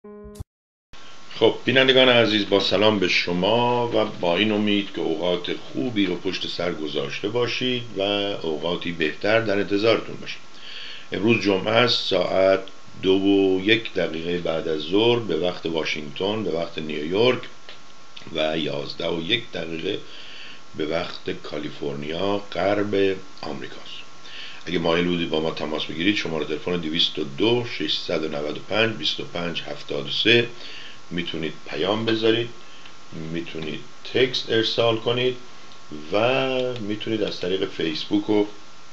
خب بینندگان عزیز، با سلام به شما و با این امید که اوقات خوبی رو پشت سر گذاشته باشید و اوقاتی بهتر در انتظارتون باشید. امروز جمعه است، ساعت 2:01 بعد از ظهر به وقت واشنگتن، به وقت نیویورک و 11:01 به وقت کالیفرنیا غرب آمریکاست. اگه مایل بودید با ما تماس بگیرید، شماره تلفن 202 695 2573 میتونید پیام بذارید، میتونید تکست ارسال کنید و میتونید از طریق فیسبوک و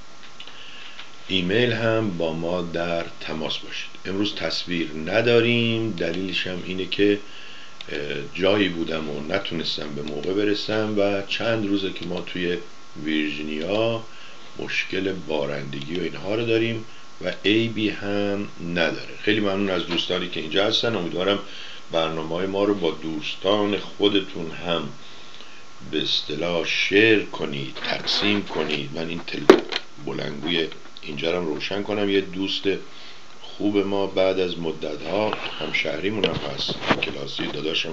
ایمیل هم با ما در تماس باشید. امروز تصویر نداریم، دلیلش هم اینه که جایی بودم و نتونستم به موقع برسم و چند روزه که ما توی ویرجینیا مشکل بارندگی و اینها رو داریم و عیبی هم نداره. خیلی ممنون از دوستانی که اینجا هستن. امیدوارم برنامه ما رو با دوستان خودتون هم به اصطلاح شیر کنید، تقسیم کنید. من این بلنگوی اینجا رو روشن کنم. یه دوست خوب ما بعد از مدت‌ها همشهریمون هم هست، کلاسی داداشم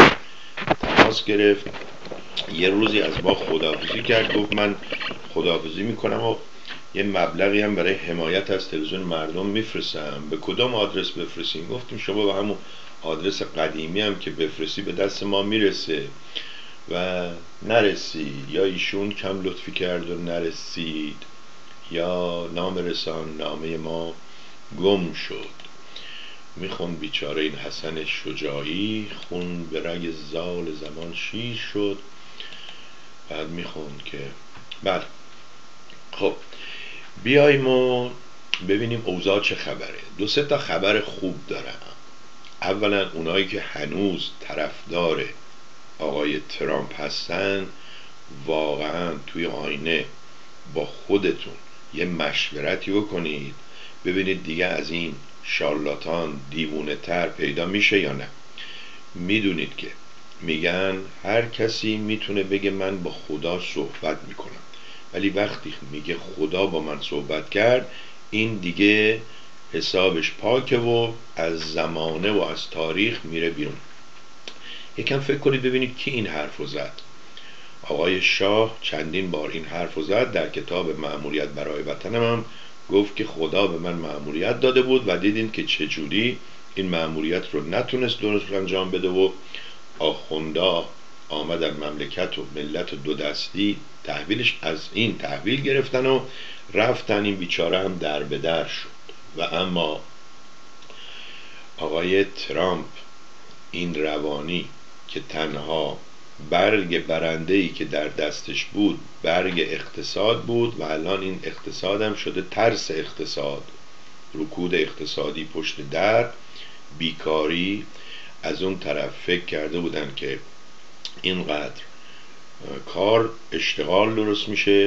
تماس گرفت، یه روزی از ما خداحافظی کرد، گفت من خداحافظی میکنم و یه مبلغی هم برای حمایت از تلویزیون مردم میفرستم، به کدام آدرس بفرستیم؟ گفتیم شما به همون آدرس قدیمی هم که بفرستی به دست ما میرسه و نرسید، یا ایشون کم لطفی کرد و نرسید، یا نام رسان نامه ما گم شد. میخون بیچاره این حسن شجاعی، خون به رگ زال زمان شیر شد. بعد میخون که بله. خب بیاییم و ببینیم اوضاع چه خبره. 2-3 تا خبر خوب دارم. اولا اونایی که هنوز طرفدار آقای ترامپ هستن، واقعا توی آینه با خودتون یه مشورتی بکنید، ببینید دیگه از این شارلاتان دیوونه تر پیدا میشه یا نه. میدونید که میگن هر کسی میتونه بگه من با خدا صحبت میکنم، ولی وقتی میگه خدا با من صحبت کرد، این دیگه حسابش پاکه و از زمانه و از تاریخ میره بیرون. یکم فکر کنید ببینید کی این حرفو زد. آقای شاه چندین بار این حرفو زد. در کتاب مأموریت برای وطنم هم گفت که خدا به من مأموریت داده بود و دیدین که چجوری این مأموریت رو نتونست درست انجام بده و آخوندا آمدن مملکت و ملت و دو دستی تحویلش از این تحویل گرفتن و رفتن. این بیچاره هم در به در شد. و اما آقای ترامپ این روانی که تنها برگ برنده‌ای که در دستش بود برگ اقتصاد بود و الان این اقتصاد هم شده ترس اقتصاد، رکود اقتصادی پشت در، بیکاری. از اون طرف فکر کرده بودن که اینقدر کار اشتغال درست میشه،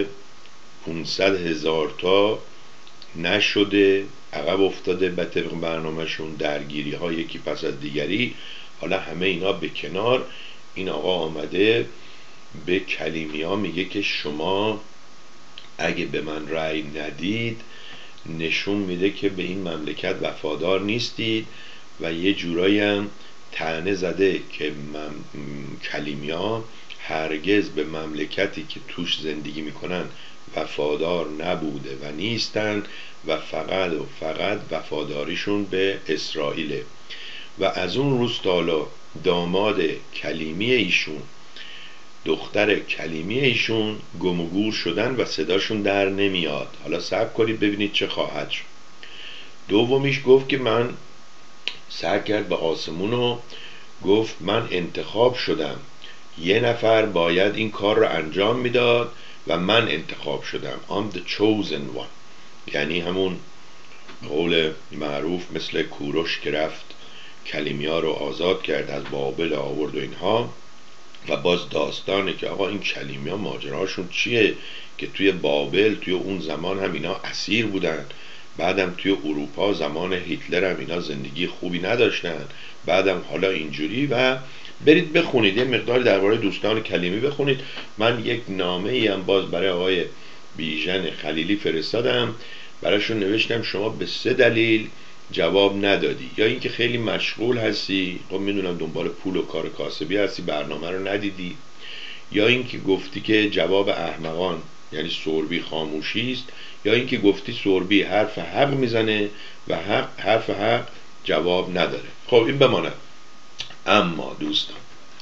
500,000 تا نشده، عقب افتاده به طبق برنامهشون، درگیری ها یکی پس از دیگری. حالا همه اینا به کنار، این آقا آمده به کلیمی ها میگه که شما اگه به من رأی ندید نشون میده که به این مملکت وفادار نیستید و یه جورایی هم طعنه زده که کلیمی ها هرگز به مملکتی که توش زندگی میکنن وفادار نبوده و نیستن و فقط وفاداریشون به اسرائیله. و از اون روز تا حالا داماد کلیمی ایشون، دختر کلیمی ایشون گم و گور شدن و صداشون در نمیاد. حالا صبر کنید ببینید چه خواهد شد. دومیش گفت که من سر کرد به آسمون و گفت من انتخاب شدم، یه نفر باید این کار رو انجام میداد و من انتخاب شدم. I'm the chosen one. یعنی همون قول معروف مثل کوروش که رفت کلیمیا رو آزاد کرد، از بابل آورد و اینها. و باز داستانه که آقا این کلیمیا ماجراشون چیه که توی بابل توی اون زمان هم اینا اسیر بودن، بعدم توی اروپا زمان هیتلر هم اینا زندگی خوبی نداشتن، بعدم حالا اینجوری. و برید بخونید، یه مقدار درباره دوستان کلیمی بخونید. من یک نامه ای هم باز برای آقای بیژن خلیلی فرستادم، براشون نوشتم شما به 3 دلیل جواب ندادی، یا اینکه خیلی مشغول هستی، خب میدونم دنبال پول و کار کاسبی هستی برنامه رو ندیدی، یا اینکه گفتی که جواب احمقان یعنی سوربی خاموشی است، یا اینکه گفتی سوربی حرف حق میزنه و حرف حق جواب نداره. خب این بماند. اما دوستان،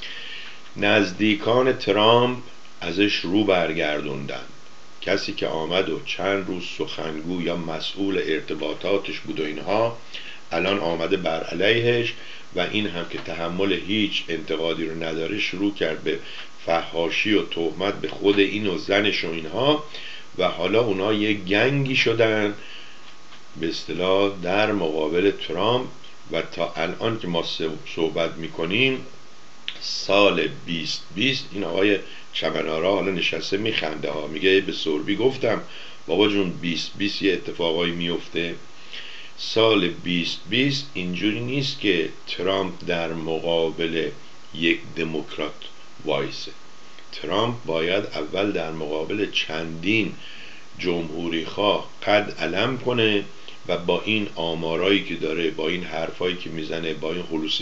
نزدیکان ترامپ ازش رو برگردوندن. کسی که آمد و چند روز سخنگو یا مسئول ارتباطاتش بود و اینها، الان آمده بر علیهش و این هم که تحمل هیچ انتقادی رو نداره شروع کرد به فحاشی و تهمت به خود این و زنش و اینها، و حالا اونا یه گنگی شدن به اصطلاح در مقابل ترامپ. و تا الان که ما صحبت میکنیم سال 2020 این آقای چمنارا حالا نشسته میخنده ها، میگه به سوربی گفتم بابا جون 2020 یه اتفاقایی میفته. سال 2020 اینجوری نیست که ترامپ در مقابل یک دموکرات وایسه. ترامپ باید اول در مقابل چندین جمهوری خواه قد علم کنه و با این آمارایی که داره، با این حرفایی که میزنه، با این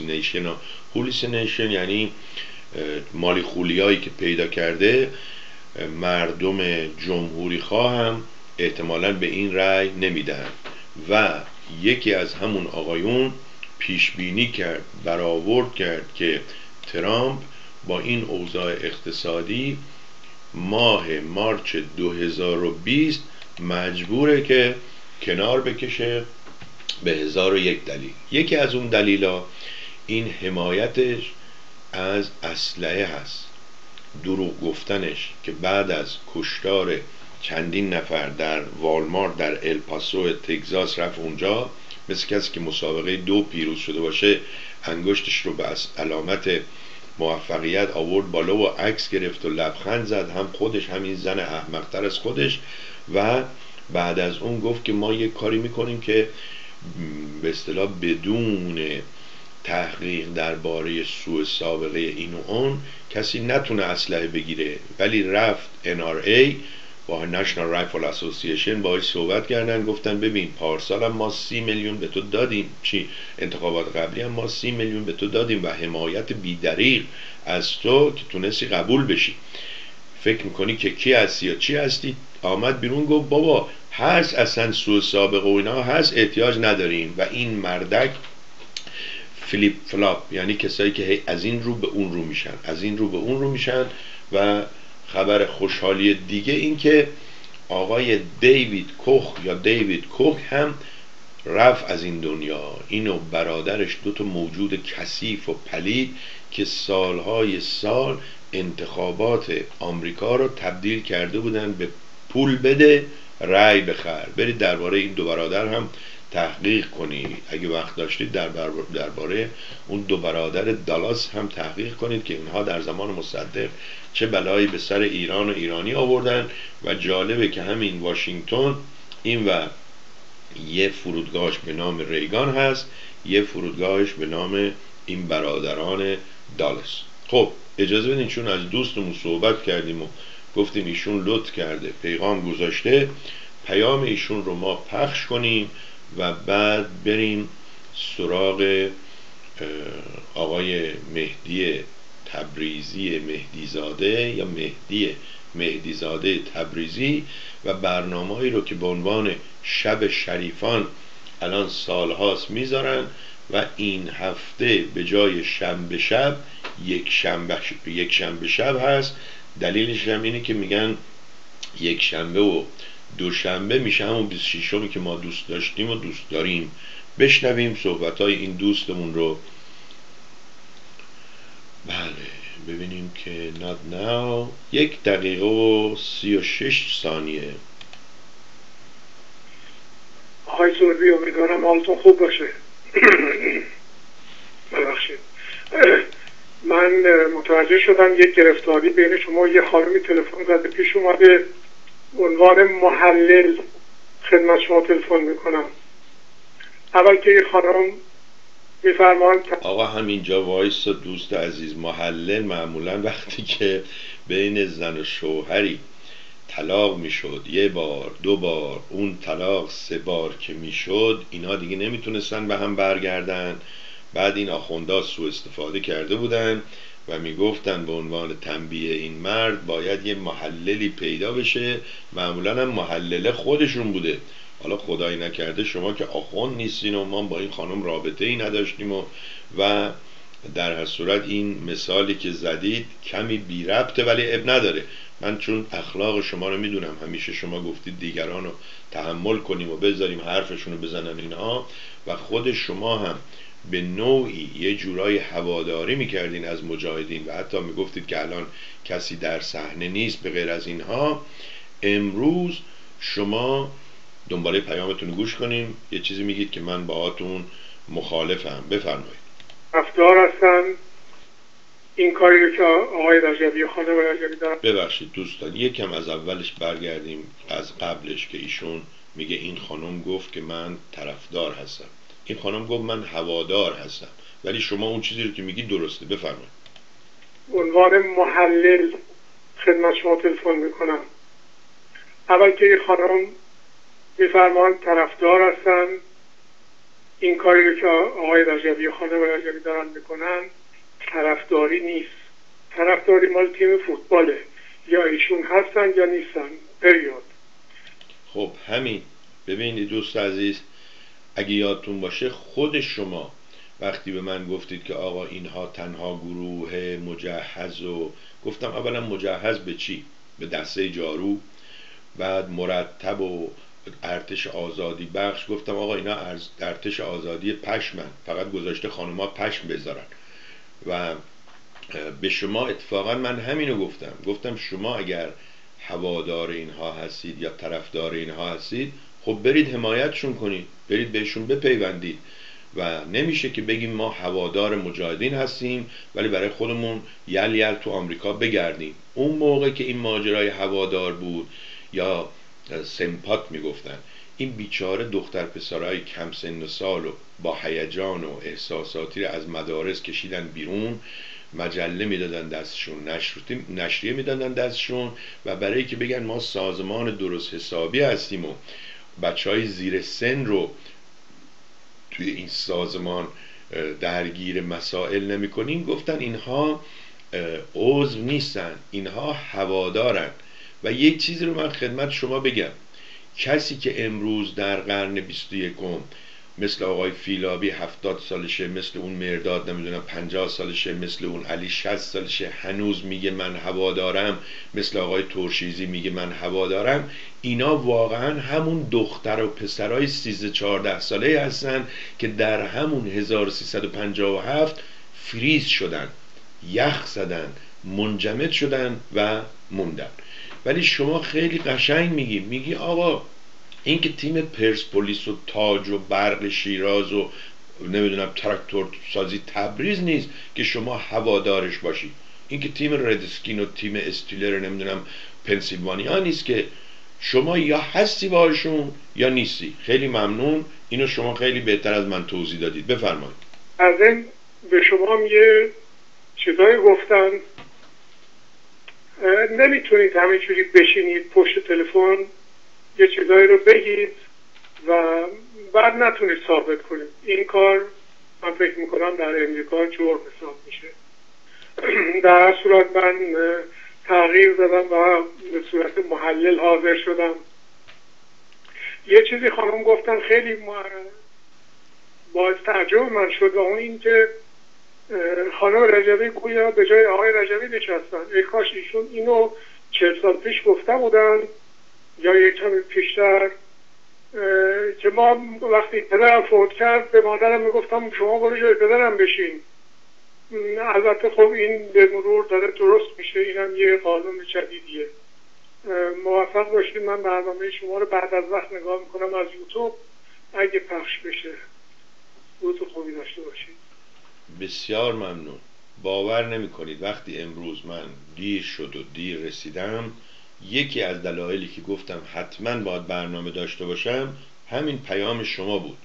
هولوسینیشن یعنی مالی خولیایی که پیدا کرده، مردم جمهوری خواه هم احتمالاً به این رأی نمیدن. و یکی از همون آقایون پیش بینی کرد، برآورد کرد که ترامپ با این اوضاع اقتصادی ماه مارچ 2020 مجبوره که کنار بکشه به 1001 دلیل. یکی از اون دلیلا این حمایتش از اسلحه هست، دروغ گفتنش که بعد از کشتار چندین نفر در والمارت در الپاسو تگزاس رفت اونجا، مثل کسی که مسابقه 2 پیروز شده باشه، انگشتش رو به علامت موفقیت آورد بالا و عکس گرفت و لبخند زد، هم خودش همین زن احمق‌تر از خودش. و بعد از اون گفت که ما یک کاری میکنیم که به اصطلاح بدون تحقیق درباره سوء سابقه این و اون کسی نتونه اسلحه بگیره. ولی رفت NRA با National Rifle Association باهاش صحبت کردن، گفتن ببین پارسال هم ما 30 میلیون به تو دادیم، انتخابات قبلی هم ما 30 میلیون به تو دادیم و حمایت بی‌دریغ از تو که تونستی قبول بشی. فکر میکنی که کی هستی یا چی هستی؟ آمد بیرون گفت بابا هست، اصلا سوء سابقه و اینا هست، احتیاج نداریم. و این مردک فلیپ فلاپ، یعنی کسایی که از این رو به اون رو میشن، از این رو به اون رو میشن. و خبر خوشحالی دیگه این که آقای دیوید کوخ هم رفت از این دنیا. اینو برادرش، 2 موجود کثیف و پلید که سالهای سال انتخابات آمریکا رو تبدیل کرده بودن به پول بده رأی بخر. برید درباره این 2 برادر هم تحقیق کنید، اگه وقت داشتید درباره اون 2 برادر دالاس هم تحقیق کنید که اینها در زمان مصدق چه بلایی به سر ایران و ایرانی آوردن. و جالبه که همین واشنگتن این و یه فرودگاهش به نام ریگان هست، یه فرودگاهش به نام این برادران دالاس. خب اجازه بدین چون از دوستمون صحبت کردیم و گفتیم ایشون لطف کرده پیغام گذاشته، پیام ایشون رو ما پخش کنیم و بعد بریم سراغ آقای مهدی تبریزی مهدیزاده یا مهدیزاده تبریزی و برنامه‌ای رو که به عنوان شب شریفان الان سالهاست میذارن و این هفته به جای شنبه شب یک شنبه شب هست. دلیلش هم اینه که میگن یک شنبه و دوشنبه میشه همون 26می که ما دوست داشتیم و دوست داریم. بشنویم صحبتهای این دوستمون رو. بله ببینیم که not now 1 دقیقه و 36 ثانیه. آقای سوربی امیدوارم حالتون خوب باشه. ببخشید من متوجه شدم یک گرفتاری بین شما یه خانمی تلفن زده پیش اومده، عنوان محلل خدمت شما تلفن میکنم. اول که یه خانم میفرمایند آقا همینجا وایس دوست عزیز، محلل معمولا وقتی که بین زن و شوهری طلاق میشد 1 بار 2 بار، اون طلاق 3 بار که میشد، اینا دیگه نمیتونستن به هم برگردن. بعد این آخوندا سوء استفاده کرده بودن و میگفتن به عنوان تنبیه این مرد باید یه محللی پیدا بشه، معمولا هم محلله خودشون بوده. حالا خدایی نکرده شما که آخوند نیستین و ما با این خانم رابطه ای نداشتیم و در هر صورت این مثالی که زدید کمی بی ربطه، ولی اب نداره. من چون اخلاق شما رو میدونم، همیشه شما گفتید دیگران رو تحمل کنیم و بذاریم حرفشون رو بزنن اینها، و خود شما هم به نوعی یه جورای هواداری میکردین از مجاهدین و حتی میگفتید که الان کسی در صحنه نیست به غیر از اینها. امروز شما دنباله پیامتون گوش کنیم، یه چیزی میگید که من باهاتون مخالفم. بفرمایید. رفتار هستن این کاری رو که آقای رجبی خانم رجبی دارن. ببخشید دوستان، یکم از اولش برگردیم، از قبلش که ایشون میگه این خانم گفت که من طرفدار هستم، این خانم گفت من هوادار هستم، ولی شما اون چیزی رو که میگی درسته. بفرمایید. عنوان محلل خدمت شما تلفن میکنم. اول که این خانم میفرمان طرفدار هستن این کاری رو که آقای رجبی خانم رجبی دارن میکنن، طرفداری نیست. طرفداری مال تیم فوتباله، یا ایشون هستن یا نیستن، پریود. خب همین. ببینید دوست عزیز، اگه یادتون باشه خود شما وقتی به من گفتید که آقا اینها تنها گروه مجهز، و گفتم اولا مجهز به چی؟ به دسته جارو، بعد مرتب و ارتش آزادی بخش. گفتم آقا اینا ارتش آزادی پشمن، فقط گذاشته خانوما پشم بذارن. و به شما اتفاقا من همینو گفتم شما اگر هوادار اینها هستید یا طرفدار اینها هستید، خب برید حمایتشون کنید، برید بهشون بپیوندید. و نمیشه که بگیم ما هوادار مجاهدین هستیم ولی برای خودمون یل تو آمریکا بگردیم. اون موقع که این ماجرای هوادار بود یا سمپات میگفتن، این بیچاره دختر پسرای کم سن و سال و با هیجان و احساساتی رو از مدارس کشیدن بیرون، مجله میدادن دستشون، نشریه میدادن دستشون، و برای که بگن ما سازمان درست حسابی هستیم و بچهای زیر سن رو توی این سازمان درگیر مسائل نمی کنیم، گفتن اینها عضو نیستن، اینها هوادارن. و یک چیزی رو من خدمت شما بگم، کسی که امروز در قرن 21 مثل آقای فیلابی 70 سالشه، مثل اون مرداد نمیدونم 50 سالشه، مثل اون علی 60 سالشه، هنوز میگه من هوادارم، مثل آقای ترشیزی میگه من هوادارم، اینا واقعا همون دختر و پسرای 13-14 ساله هستن که در همون 1357 فریز شدن، یخ زدن، منجمد شدن و موندن. ولی شما خیلی قشنگ میگی آقا این که تیم پرسپولیس و تاج و برق شیراز و نمیدونم تراکتور سازی تبریز نیست که شما هوادارش باشی، این که تیم ردسکین و تیم استیلر نمیدونم پنسیلوانیا نیست که شما یا هستی باشون یا نیستی. خیلی ممنون، اینو شما خیلی بهتر از من توضیح دادید. بفرمایید. از این به شما هم یه چیزایی گفتن، نمیتونید همینجوری بشینید پشت تلفن یه چیزایی رو بگید و بعد نتونید ثابت کنید. این کار من فکر میکنم در امریکا جرم حساب میشه. در هر صورت من تغییر دادم و به صورت محلل حاضر شدم. یه چیزی خانم گفتن خیلی باعث تعجب من شد، و اون این که خانم رجبی گویا به جای آقای رجبی نشستن. ای کاش ایشون اینو 40 سال پیش گفته بودن یا یک کمی پیشتر، که ما وقتی پدرم فوت کرد به مادرم میگفتم شما برو جای پدرم بشین. البته خب این به مرور داره درست میشه، اینم یه قانون جدیدیه. موفق باشید. من برنامه شما رو بعد از وقت نگاه میکنم از یوتیوب، اگه پخش بشه روز خوبی داشته باشید. بسیار ممنون. باور نمی کنید وقتی امروز من دیر شد و دیر رسیدم، یکی از دلایلی که گفتم حتما باید برنامه داشته باشم همین پیام شما بود.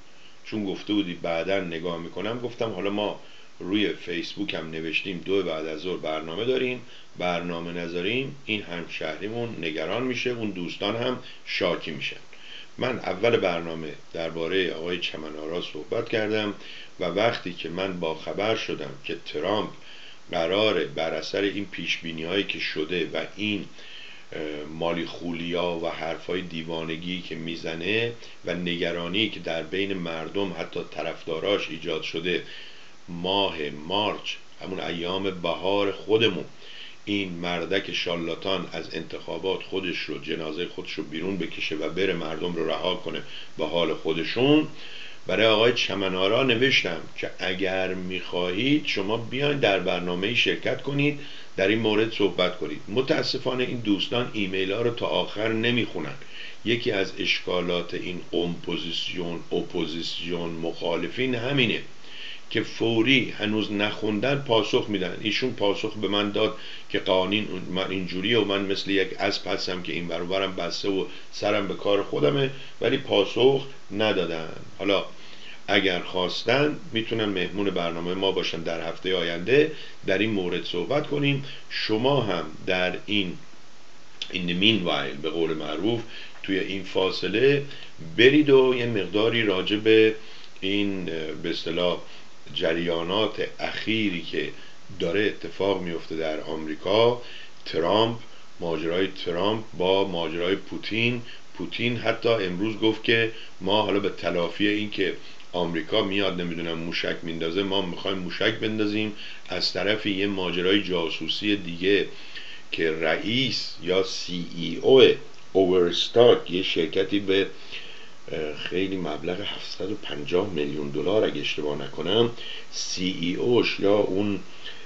چون گفته بودی بعداً نگاه میکنم، گفتم حالا ما روی فیسبوک هم نوشتیم 2 بعد از ظهر برنامه داریم، برنامه نذاریم این همشهریمون نگران میشه، اون دوستان هم شاکی میشن. من اول برنامه درباره آقای چمن‌آرا صحبت کردم و وقتی که من با خبر شدم که ترامپ قراره بر اثر این پیشبینی‌هایی که شده و این مالی خولیا و حرفای دیوانگی که میزنه و نگرانی که در بین مردم حتی طرفداراش ایجاد شده، ماه مارچ همون ایام بهار خودمون این مردک شالاتان از انتخابات خودش رو، جنازه خودش رو بیرون بکشه و بره مردم رو رها کنه به حال خودشون، برای آقای چمن‌آرا نوشتم که اگر میخواهید شما بیاین در برنامه شرکت کنید، در این مورد صحبت کنید. متاسفانه این دوستان ایمیل ها رو تا آخر نمیخونن. یکی از اشکالات این اپوزیسیون مخالفین همینه که فوری هنوز نخوندن پاسخ میدن. ایشون پاسخ به من داد که قوانین من اینجوریه و من مثل یک اسب هستم که این برابرم بسته و سرم به کار خودمه، ولی پاسخ ندادن. حالا اگر خواستن میتونن مهمون برنامه ما باشن در هفته آینده در این مورد صحبت کنیم. شما هم در این meanwhile به قول معروف توی این فاصله برید و یه مقداری راجع به این به اصطلاح جریانات اخیری که داره اتفاق میفته در آمریکا، ترامپ، ماجرای ترامپ با ماجرای پوتین حتی امروز گفت که ما حالا به تلافی این که آمریکا میاد نمیدونم موشک میندازه، ما میخوایم موشک بندازیم. از طرفی یه ماجرای جاسوسی دیگه که رئیس یا CEO اوورستاک، یه شرکتی به خیلی مبلغ 750 میلیون دلار اگه اشتباه نکنم، CEOش یا اون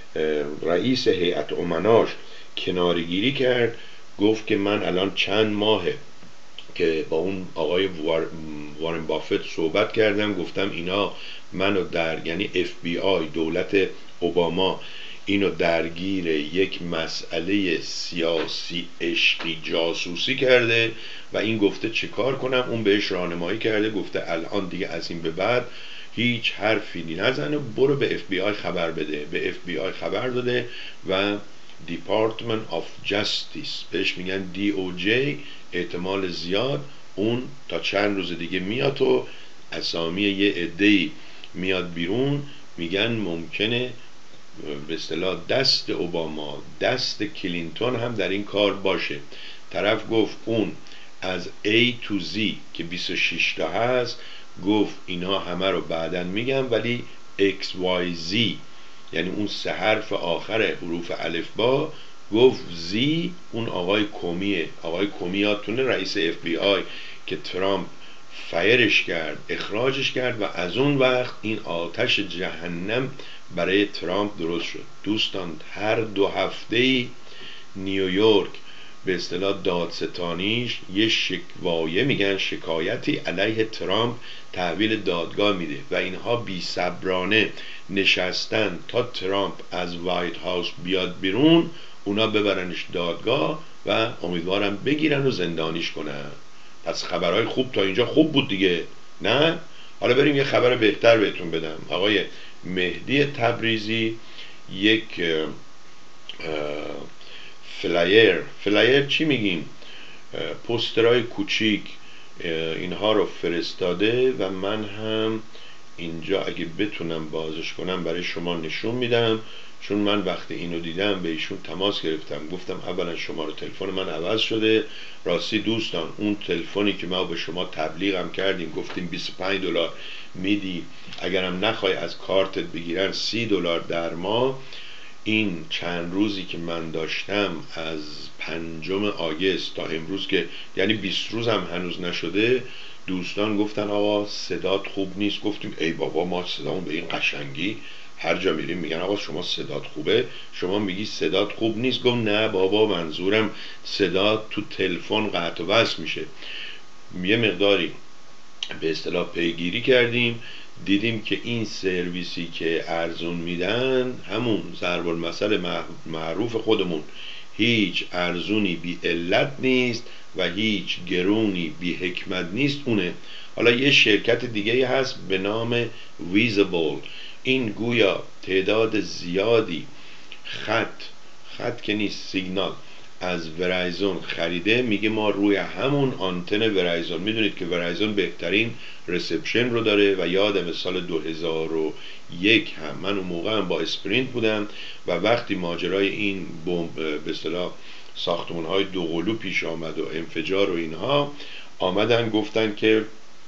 رئیس هیئت امناش کنارگیری کرد، گفت که من الان چند ماهه که با اون آقای وارن بافت صحبت کردم، گفتم اینا منو یعنی FBI دولت اوباما اینو درگیر یک مسئله سیاسی عشقی جاسوسی کرده و این گفته چه کار کنم. اون بهش راهنمایی کرده، گفته الان دیگه از این به بعد هیچ حرفی نزنه، برو به FBI خبر بده. به FBI خبر داده و Department of Justice بهش میگن DOJ، احتمال زیاد اون تا چند روز دیگه میاد و اسامی یه عده‌ای میاد بیرون، میگن ممکنه به اصطلاح دست اوباما، دست کلینتون هم در این کار باشه. طرف گفت اون از A to Z که 26 تا هست، گفت اینا همه رو بعدن میگم، ولی XYZ یعنی اون 3 حرف آخر حروف الفبا، گفت زی اون آقای کومیه. آقای کومی یادتونه رئیس FBI که ترامپ فایرش کرد، اخراجش کرد و از اون وقت این آتش جهنم برای ترامپ درست شد. دوستان هر 2 هفته نیویورک به اصطلاح دادستانیش یه شکوایه میگن شکایتی علیه ترامپ تحویل دادگاه میده و اینها بی صبرانه نشستن تا ترامپ از وایت هاوس بیاد بیرون، اونا ببرنش دادگاه و امیدوارم بگیرن و زندانیش کنن. پس خبرهای خوب تا اینجا خوب بود دیگه، نه؟ حالا بریم یه خبر بهتر بهتون بدم. آقای مهدی تبریزی یک فلایر چی میگیم، پوسترهای کوچیک اینها رو فرستاده و من هم اینجا اگه بتونم بازش کنم برای شما نشون میدم، چون من وقتی اینو دیدم به ایشون تماس گرفتم، گفتم اولا شماره تلفن من عوض شده. راستی دوستان اون تلفنی که ما به شما تبلیغم کردیم، گفتیم 25 دلار میدی اگرم نخوای از کارتت بگیرن 30 دلار در ماه، این چند روزی که من داشتم از 5 آگوست تا امروز که یعنی 20 روز هم هنوز نشده، دوستان گفتن آقا صدات خوب نیست. گفتیم ای بابا ما صدامون به این قشنگی، هر جا میریم میگن آقا شما صدات خوبه، شما میگی صدات خوب نیست. گفت نه بابا منظورم صدات تو تلفن قطع و وصل میشه. یه مقداری به اصطلاح پیگیری کردیم، دیدیم که این سرویسی که ارزون میدن همون ضرب المثل معروف خودمون، هیچ ارزونی بی علت نیست و هیچ گرونی بی حکمت نیست. اونه حالا یه شرکت دیگه هست به نام ویزبل، این گویا تعداد زیادی خط که نیست، سیگنال از ورایزون خریده. میگه ما روی همون آنتن ورایزون، میدونید که ورایزون بهترین رسپشن رو داره و یادم سال 2001 هم من اون موقع هم با اسپرینت بودم و وقتی ماجرای این بمب به اصطلاح ساختمان‌های دوقلو پیش آمد و انفجار و اینها، آمدن گفتن که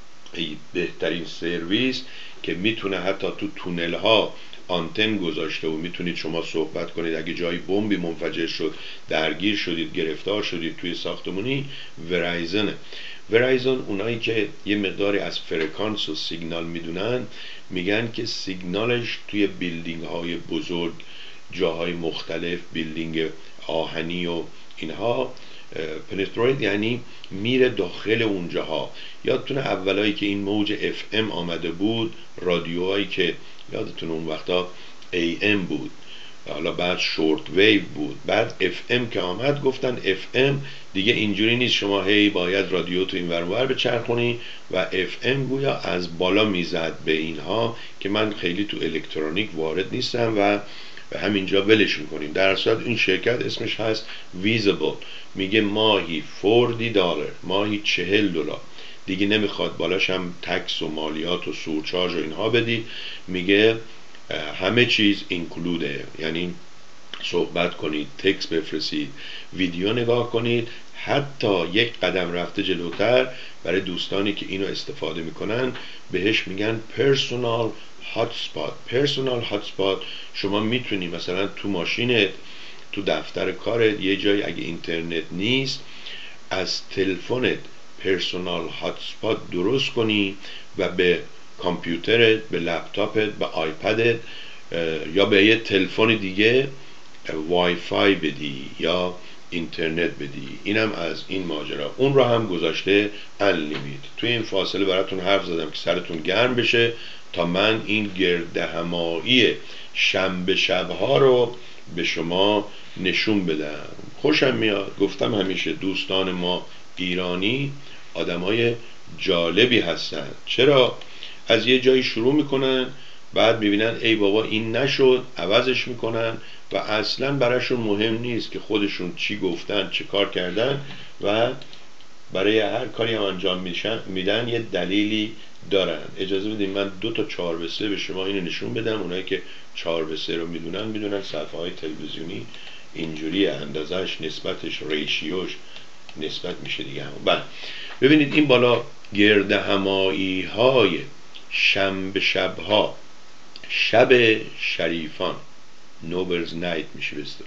بهترین سرویس که میتونه حتی تو تونل ها آنتن گذاشته و میتونید شما صحبت کنید اگه جایی بمبی منفجر شد، درگیر شدید، گرفتار شدید توی ساختمونی، ورایزونه. ورایزون اونایی که یه مقداری از فرکانس و سیگنال میدونن میگن که سیگنالش توی بیلدینگ های بزرگ، جاهای مختلف، بیلدینگ آهنی و اینها پنتروید، یعنی میره داخل اونجاها. یادتونه اولایی که این موج FM آمده بود، رادیوهایی که یادتون اون وقتا AM بود، حالا بعد شورت ویو بود، بعد FM که آمد گفتن FM دیگه اینجوری نیست شما هی باید رادیو تو این ور بچرخونی و FM گویا از بالا میزد به اینها که من خیلی تو الکترونیک وارد نیستم و به همینجا ولش میکنیم. در اصل این شرکت اسمش هست ویزبل، میگه ماهی $40، ماهی $40 دیگه نمیخواد بالاش هم تکس و مالیات و سورچارج و اینها بدی، میگه همه چیز اینکلوده، یعنی صحبت کنید، تکس بفرستید، ویدیو نگاه کنید. حتی یک قدم رفته جلوتر برای دوستانی که اینو استفاده میکنن بهش میگن پرسونال هاتسپات. پرسونال هاتسپات شما میتونی مثلا تو ماشینت، تو دفتر کارت، یه جایی اگه اینترنت نیست، از تلفنت پرسونال هاتسپات درست کنی و به کامپیوترت، به لپتاپت، به آیپدت یا به یه تلفن دیگه وای فای بدی یا اینترنت بدی. اینم از این ماجرا. اون رو هم گذاشته انلیمیت. توی این فاصله براتون حرف زدم که سرتون گرم بشه تا من این گردهمایی شنبه شبها رو به شما نشون بدم. خوشم میاد. گفتم همیشه دوستان ما ایرانی آدمای جالبی هستن. چرا؟ از یه جایی شروع میکنن، بعد میبینن ای بابا این نشد، عوضش میکنن و اصلا براشون مهم نیست که خودشون چی گفتن، چه کار کردن و برای هر کاری هم انجام میدن یه دلیلی دارن. اجازه بدین من 2 تا 4x3 به شما اینو نشون بدم. اونایی که 4x3 رو میدونن صفحه های تلویزیونی اینجوری اندازش، نسبتش، ریشیوش نسبت میشه دیگه همون. بله ببینید این بالا گردهمایی های شنبه شبها، شب شریفان، نوبرز نایت میشه بستر،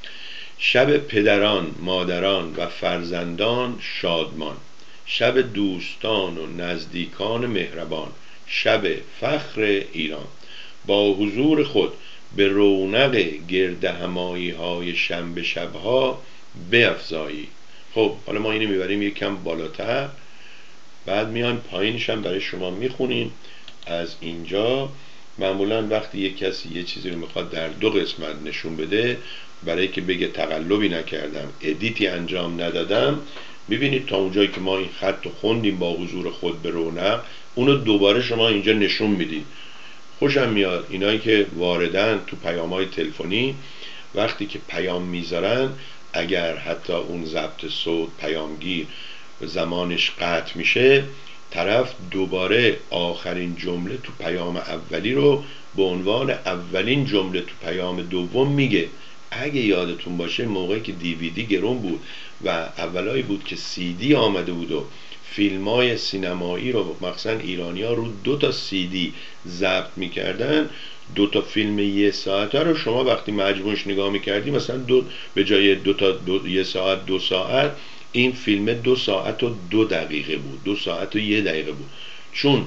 شب پدران، مادران و فرزندان شادمان، شب دوستان و نزدیکان مهربان، شب فخر ایران. با حضور خود به رونق گردهمایی های شنبه شبها بیفزایی. خب حالا ما اینو میبریم یکم بالاتر، بعد میایم پایینش هم برای شما میخونیم. از اینجا معمولا وقتی یک کسی یه چیزی رو میخواد در 2 قسمت نشون بده، برای که بگه تقلبی نکردم، ادیتی انجام ندادم، میبینید تا اونجایی که ما این خط رو خوندیم با حضور خود به رونق، اونو دوباره شما اینجا نشون میدید. خوشم میاد اینایی که واردن تو پیام‌های تلفنی، وقتی که پیام میذارن، اگر حتی اون ضبط صوت پیامگیر زمانش قطع میشه، طرف دوباره آخرین جمله تو پیام اولی رو به عنوان اولین جمله تو پیام دوم میگه. اگه یادتون باشه موقعی که دیویدی گرون بود و اولایی بود که CD آمده بود و فیلمای سینمایی رو مخصوصا ایرانی‌ها رو 2 تا CD ضبط میکردن، 2 تا فیلم 1 ساعته رو شما وقتی مجموعش نگاه میکردی، مثلا به جای 1 ساعت 2 ساعت، این فیلم 2 ساعت و 2 دقیقه بود، 2 ساعت و 1 دقیقه بود، چون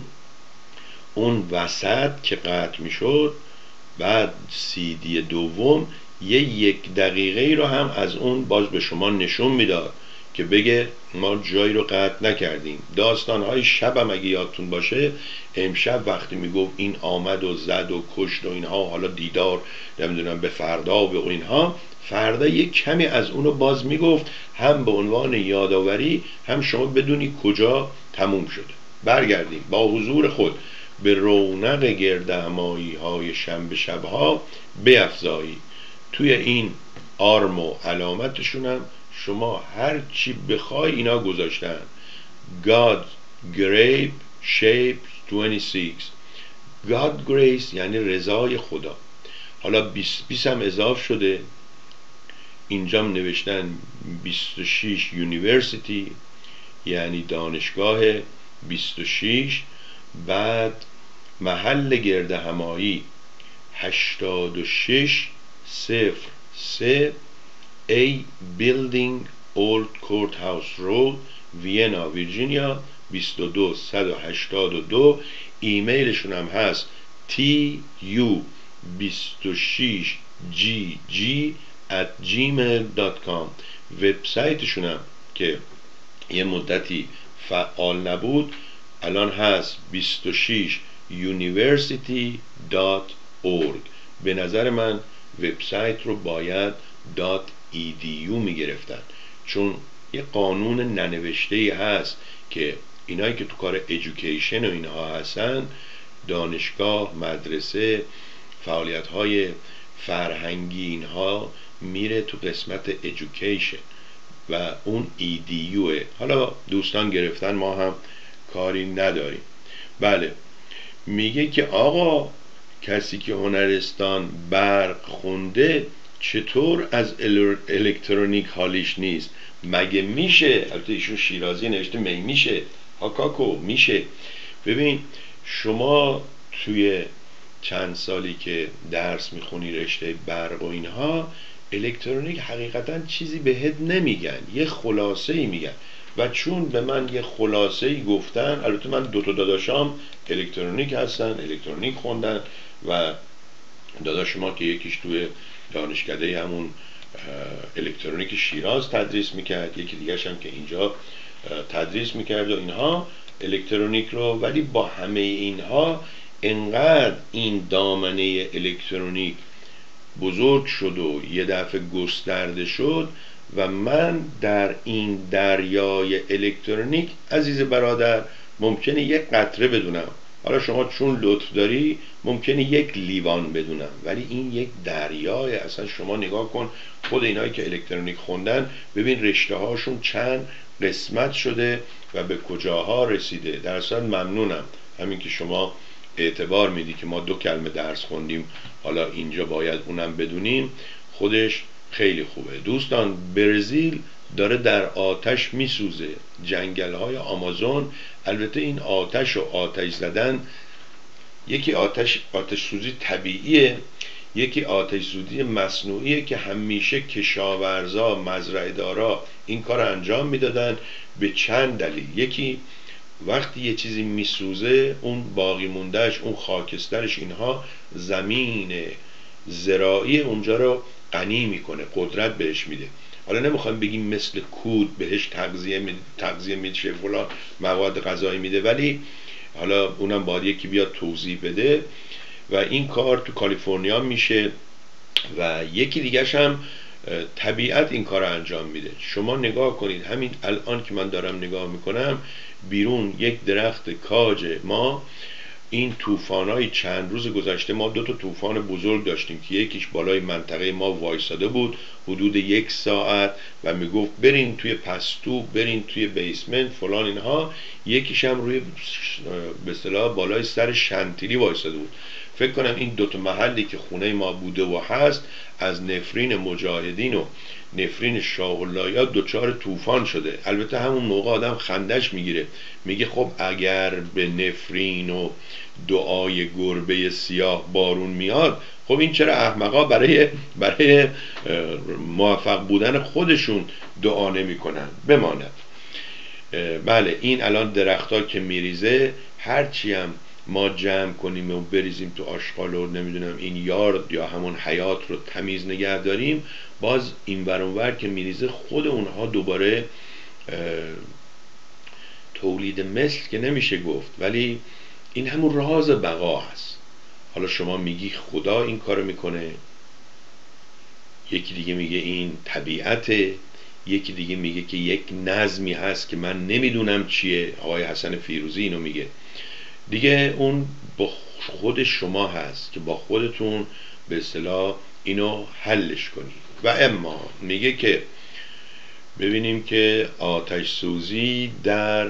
اون وسط که قطع میشد بعد CD دوم 1 دقیقه ای رو هم از اون باز به شما نشون میداد که بگه ما جایی رو قطع نکردیم. داستانهای شبم اگه یادتون باشه، امشب وقتی میگفت این آمد و زد و کشت و اینها، حالا دیدار نمیدونم به فردا و به اینها، فردا یک کمی از اونو باز میگفت، هم به عنوان یادآوری، هم شما بدونی کجا تموم شده. برگردیم با حضور خود به رونق گردهمایی های شنبه شبها بیفزایی. توی این آرم و علامتشون هم شما هر چی بخوای اینا گذاشتن. God grape shape 26. God grace یعنی رضای خدا. حالا 20 هم اضاف شده، اینجا نوشتن 26 یونیورسیتی یعنی دانشگاه 26. بعد محل گرد همایی 8603 A Building Old Courthouse Road وینا ویرجینیا 22182. ایمیلشون هم هست tu26gg@gmail.com. وبسایتشون هم که یه مدتی فعال نبود الان هست 26university.org. به نظر من وبسایت رو باید .edu میگرفتن، چون یه قانون ننوشته‌ای هست که اینایی که تو کار ایژوکیشن و اینها هستن، دانشگاه، مدرسه، فعالیت‌های فرهنگی، اینها میره تو قسمت ایژوکیشن و اون EDUه. حالا دوستان گرفتن، ما هم کاری نداریم. بله، میگه که آقا کسی که هنرستان برق خونده چطور از الکترونیک حالیش نیست؟ مگه میشه؟ البته ایشون شیرازی نوشته می میشه، هاکاکو میشه. ببین شما توی چند سالی که درس میخونی رشته برق و اینها، الکترونیک حقیقتا چیزی بهت نمیگن، یه خلاصه ای میگن. و چون به من یه خلاصه ای گفتن، البته من دو تا داداشام الکترونیک هستن، الکترونیک خوندن و داداش ما که یکیش توی دانشکده همون الکترونیک شیراز تدریس میکرد، یکی دیگرش هم که اینجا تدریس میکرد و اینها الکترونیک رو. ولی با همه اینها انقدر این دامنه الکترونیک بزرگ شد و یه دفعه گسترده شد و من در این دریای الکترونیک عزیز برادر ممکنه یک قطره بدونم، حالا شما چون لطف داری ممکنه یک لیوان بدونم، ولی این یک دریای. اصلا شما نگاه کن خود اینایی که الکترونیک خوندن، ببین رشته هاشون چند قسمت شده و به کجاها رسیده. در اصل ممنونم همین که شما اعتبار میدی که ما 2 کلمه درس خوندیم، حالا اینجا باید اونم بدونیم، خودش خیلی خوبه. دوستان برزیل داره در آتش میسوزه، جنگل های آمازون. البته این آتش و آتش زدن، یکی آتش سوزی طبیعیه، یکی آتش سوزی مصنوعیه که همیشه کشاورزا، مزرعه دارا این کار انجام میدادن به چند دلیل. یکی وقتی یه چیزی میسوزه، اون باقی موندهش، اون خاکسترش، اینها زمین زراعی اونجا رو غنی میکنه، قدرت بهش میده. حالا نمیخوام بگیم مثل کود بهش تغذیه میشه، فلان مواد غذایی میده، ولی حالا اونم باید یکی بیاد توضیح بده. و این کار تو کالیفرنیا میشه و یکی دیگهش هم طبیعت این کار رو انجام میده. شما نگاه کنید، همین الان که من دارم نگاه میکنم بیرون یک درخت کاج ما، این طوفان‌های چند روز گذشته ما 2 تا طوفان بزرگ داشتیم که یکیش بالای منطقه ما وایساده بود حدود 1 ساعت و میگفت برین توی پستو، برین توی بیسمنت فلان اینها. یکیش هم روی به اصطلاح بالای سر شنتیلی وایساده بود. فکر کنم این 2 تا محلی که خونه ما بوده و هست از نفرین مجاهدین و نفرین شاه الله دچار طوفان شده. البته همون موقع آدم خندش میگیره، میگه خب اگر به نفرین و دعای گربه سیاه بارون میاد، خب این چرا احمقا برای موفق بودن خودشون دعا نمیکنن؟ بماند. بله، این الان درختها که میریزه، هرچی هم ما جمع کنیم و بریزیم تو آشغال و نمیدونم این یارد یا همون حیات رو تمیز نگه داریم، باز این ور اون ور که میریزه خود اونها دوباره تولید مثل که نمیشه گفت، ولی این همون راز بقا هست. حالا شما میگی خدا این کارو میکنه، یکی دیگه میگه این طبیعته، یکی دیگه میگه که یک نظمی هست که من نمیدونم چیه، آقای حسن فیروزی اینو میگه دیگه. اون با خود شما هست که با خودتون به اصطلاح اینو حلش کنید. و اما میگه که ببینیم که آتش سوزی در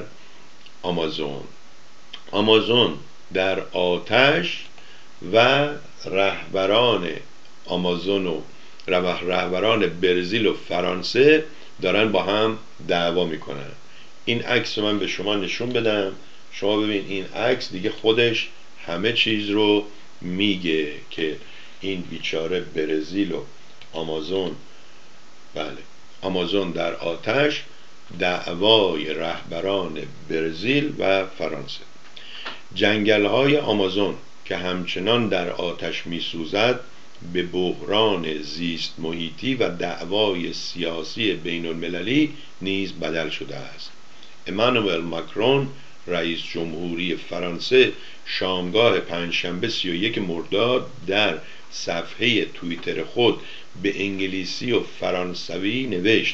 آمازون در آتش و رهبران آمازون و رهبران برزیل و فرانسه دارن با هم دعوا میکنن. این عکس رو من به شما نشون بدم، شما ببین این عکس دیگه خودش همه چیز رو میگه که این بیچاره برزیل و آمازون، بله آمازون در آتش، دعوای رهبران برزیل و فرانسه. جنگل‌های آمازون که همچنان در آتش می‌سوزد به بحران زیست محیطی و دعوای سیاسی بین المللی نیز بدل شده است. امانوئل ماکرون رئیس جمهوری فرانسه شامگاه پنجشنبه 31 مرداد در صفحه توییتر خود به انگلیسی و فرانسوی نوشت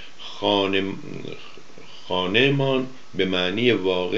خانه‌مان به معنی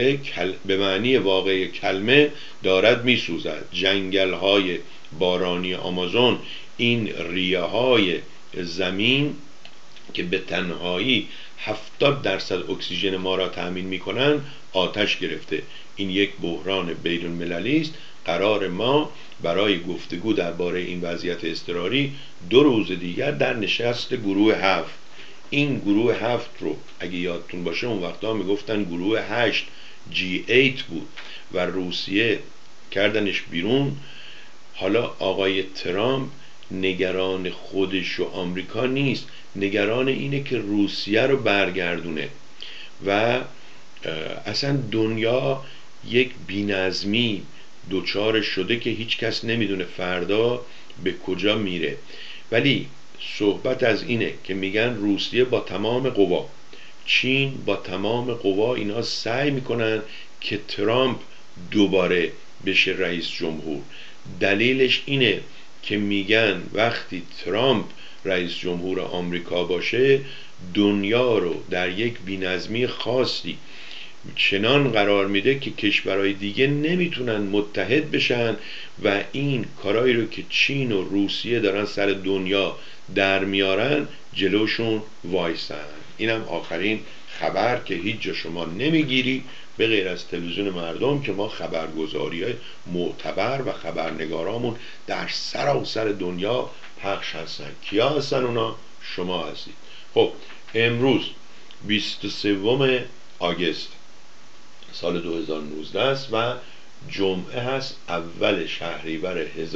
واقع کلمه دارد می‌سوزد. جنگل‌های بارانی آمازون، این ریه‌های زمین که به تنهایی 70% اکسیژن ما را تأمین می‌کنند آتش گرفته. این یک بحران بین المللی است. قرار ما برای گفتگو درباره این وضعیت اضطراری 2 روز دیگر در نشست گروه 7. این گروه 7 رو اگه یادتون باشه اون وقتا میگفتن گروه 8 G8 بود و روسیه کردنش بیرون. حالا آقای ترامپ نگران خودش و آمریکا نیست، نگران اینه که روسیه رو برگردونه و اصلا دنیا یک بی‌نظمی دوچار شده که هیچ کس نمیدونه فردا به کجا میره. ولی صحبت از اینه که میگن روسیه با تمام قوا، چین با تمام قوا، اینا سعی میکنن که ترامپ دوباره بشه رئیس جمهور. دلیلش اینه که میگن وقتی ترامپ رئیس جمهور آمریکا باشه دنیا رو در یک بی‌نظمی خاصی چنان قرار میده که کشورهای دیگه نمیتونن متحد بشن و این کارایی رو که چین و روسیه دارن سر دنیا در میارن جلوشون وایسن. اینم آخرین خبر که هیچ جا شما نمیگیری به غیر از تلویزیون مردم که ما خبرگزاری‌های معتبر و خبرنگارامون در سراسر دنیا پخش هستن. کیا هستن اونا؟ شما هستید. خب امروز 23 آگوست سال 2019 است و جمعه هست، اول شهریور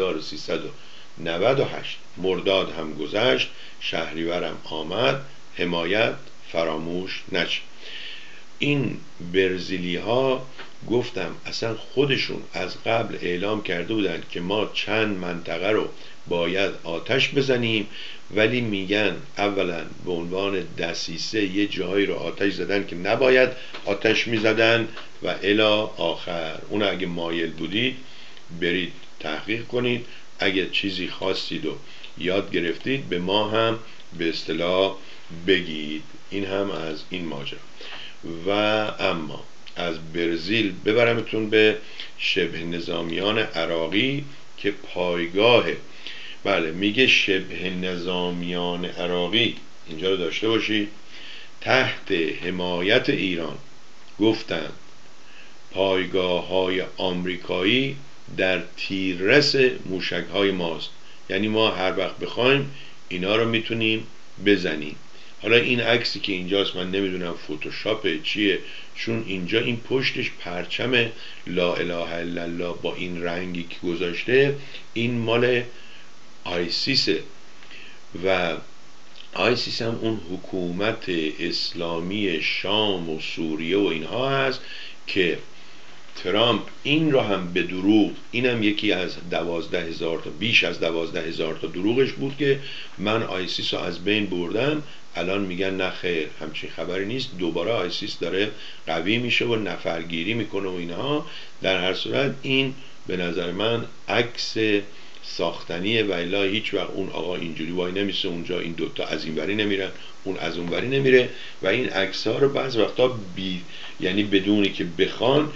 1398. مرداد هم گذشت، شهریورم آمد. حمایت فراموش نشه. این برزیلی ها گفتم اصلا خودشون از قبل اعلام کرده بودن که ما چند منطقه رو باید آتش بزنیم، ولی میگن اولا به عنوان دسیسه یه جایی رو آتش زدن که نباید آتش میزدن و الی آخر. اون اگه مایل بودید برید تحقیق کنید، اگه چیزی خواستید و یاد گرفتید به ما هم به اصطلاح بگید. این هم از این ماجرا. و اما از برزیل ببرمتون به شبه نظامیان عراقی که پایگاه، بله میگه شبه نظامیان عراقی، اینجا رو داشته باشید، تحت حمایت ایران گفتن پایگاه های آمریکایی در تیررس موشک های ماست، یعنی ما هر وقت بخوایم اینا رو میتونیم بزنیم. حالا این عکسی که اینجاست من نمیدونم فتوشاپ چیه، چون اینجا این پشتش پرچم لا اله الا الله با این رنگی که گذاشته، این مال آیسیسه و آیسیس هم اون حکومت اسلامی شام و سوریه و اینها هست که ترامپ این رو هم به دروغ، اینم یکی از 12,000 تا، بیش از 12,000 تا دروغش بود که من آیسیس رو از بین بردم. الان میگن نه خیر، همچین خبری نیست، دوباره آیسیس داره قوی میشه و نفرگیری میکنه و اینها. در هر صورت این به نظر من عکس ساختنیه و الا هیچ وقت اون آقا اینجوری وای نمیسه اونجا، این دوتا از این وری نمیرن اون از اون وری نمیره و این عکس ها رو بعض وقتا یعنی بدونی که بخوان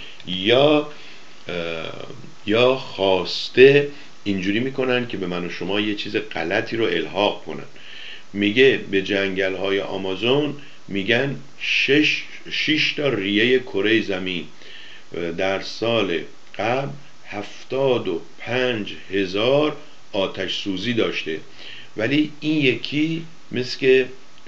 یا خواسته اینجوری میکنن که به من و شما یه چیز غلطی رو الحاق کنن. میگه به جنگل های آمازون میگن 6 تا ریه کره زمین در سال قبل 75,000 آتش سوزی داشته، ولی این یکی مثل که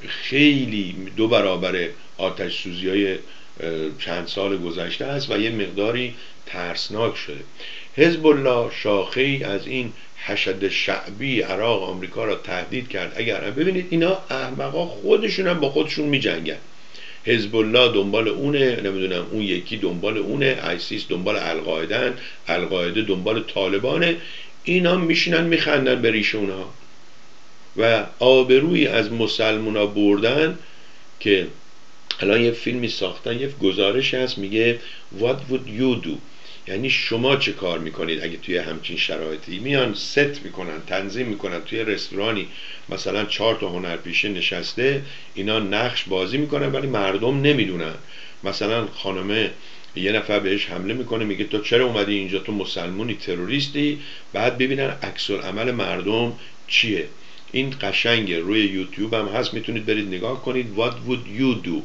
خیلی 2 برابر آتش سوزی های چند سال گذشته است و یه مقداری ترسناک شده. حزب الله شاخه‌ای از این حشد شعبی عراق آمریکا را تهدید کرد. اگر ببینید اینا احمقا خودشون هم با خودشون می جنگن. حزب الله دنبال اونه، نمیدونم اون یکی دنبال اونه، آیسیس دنبال القاعده، القاعده دنبال طالبانه. اینا میشینن میخندن به ریش اونها و آبرویی از مسلمونا بردن که الان یه فیلمی ساختن، یه گزارش هست میگه What would you do؟ یعنی شما چه کار میکنید اگه توی همچین شرایطی میان ست میکنن، تنظیم میکنن توی رستورانی مثلا 4 تا هنرپیشه نشسته، اینا نقش بازی میکنن ولی مردم نمیدونن. مثلا خانمه یه نفر بهش حمله میکنه میگه تو چرا اومدی اینجا، تو مسلمونی، تروریستی، بعد ببینن عکس العمل مردم چیه. این قشنگه، روی یوتیوب هم هست میتونید برید نگاه کنید What would you do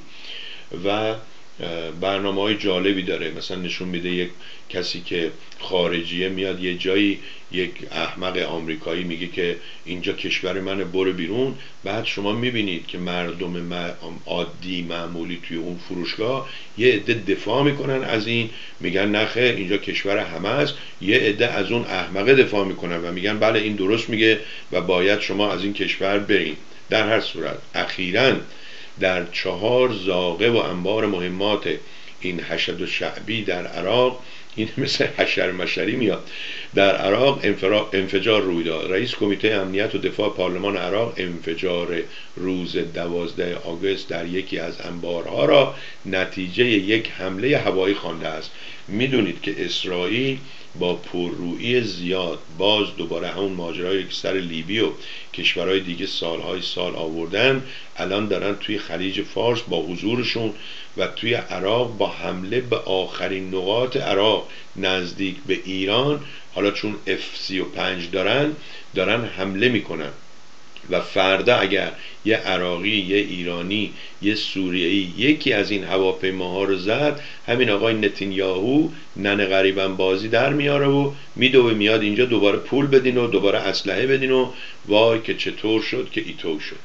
و برنامه های جالبی داره. مثلا نشون میده یک کسی که خارجیه میاد یه جایی، یک احمق آمریکایی میگه که اینجا کشور منه برو بیرون، بعد شما میبینید که مردم عادی معمولی توی اون فروشگاه یه عده دفاع میکنن از این، میگن نخه اینجا کشور همه است، یه عده از اون احمقه دفاع میکنن و میگن بله این درست میگه و باید شما از این کشور برین. در هر صورت اخیراً در 4 زاغه و انبار مهمات این حشد و شعبی در عراق، این مثل حشر مشری میاد، در عراق انفجار روی داد. رئیس کمیته امنیت و دفاع پارلمان عراق انفجار روز 12 آگوست در یکی از انبارها را نتیجه یک حمله هوایی خوانده است. میدونید که اسرائیل با پررویی زیاد باز دوباره همون ماجرای سر لیبی و کشورهای دیگه سالهای سال آوردن، الان دارن توی خلیج فارس با حضورشون و توی عراق با حمله به آخرین نقاط عراق نزدیک به ایران، حالا چون F-35 دارن حمله میکنن و فردا اگر یه عراقی، یه ایرانی، یه سوریه‌ای یکی از این هواپیماها رو زد، همین آقای نتانیاهو ننه غریبن بازی در میاره و میدوه میاد اینجا دوباره پول بدین و دوباره اسلحه بدین و وای که چطور شد که ایتو شد.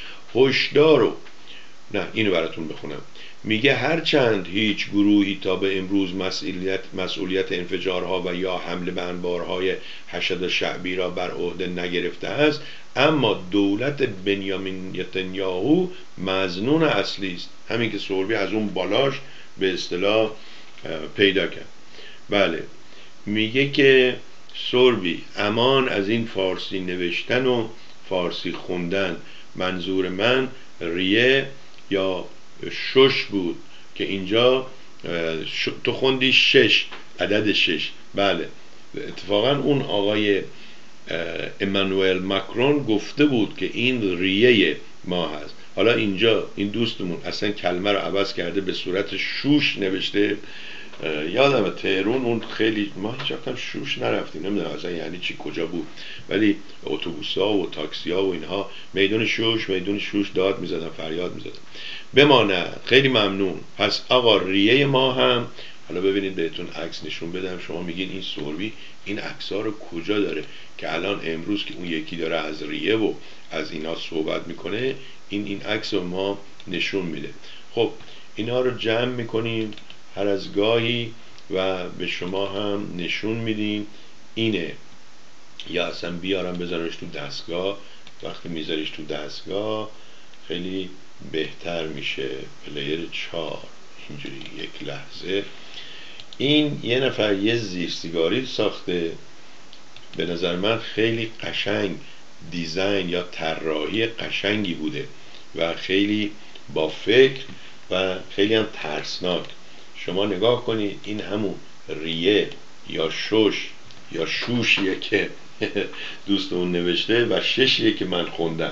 هشدارو، نه اینو براتون بخونم، میگه هرچند هیچ گروهی تا به امروز مسئولیت انفجارها و یا حمله به انبارهای حشد شعبی را بر عهده نگرفته است، اما دولت بنیامین نتانیاهو مظنون اصلی است. همین که سوربی از اون بالاش به اصطلاح پیدا کرد. بله، میگه که سوربی امان از این فارسی نوشتن و فارسی خوندن، منظور من ریه یا شش بود که اینجا تو خوندی 6، عدد 6. بله، اتفاقا اون آقای امانوئل ماکرون گفته بود که این ریه ما هست. حالا اینجا این دوستمون اصلا کلمه رو عوض کرده به صورت شوش نوشته. یادمه تهرون اون خیلی، ما هیچ وقت شوش نرفتیم، نمیدونم اصلا یعنی چی، کجا بود، ولی اتوبوس‌ها و تاکسی‌ها و اینها میدون شوش داد میزدن، فریاد میزدن. بمانه، خیلی ممنون. پس آقا ریه ما هم، حالا ببینید بهتون عکس نشون بدم، شما میگین این سوربی این عکس‌ها رو کجا داره که الان امروز که اون یکی داره از ریه و از اینا صحبت میکنه، این عکس رو ما نشون میده. خب اینا رو جمع میکنیم هر از گاهی و به شما هم نشون میدیم. اینه، یا اصلا بیارم بذارمش تو دستگاه، وقتی میذاریش تو دستگاه خیلی بهتر میشه. پلیر 4 اینجوری یک لحظه. این یه نفر یه زیرسیگاری ساخته، به نظر من خیلی قشنگ، دیزاین یا طراحی قشنگی بوده و خیلی با فکر و خیلی هم ترسناک. شما نگاه کنید، این همون ریه یا شوش یا شوشیه که دوست اون نوشته و 6 که من خوندم.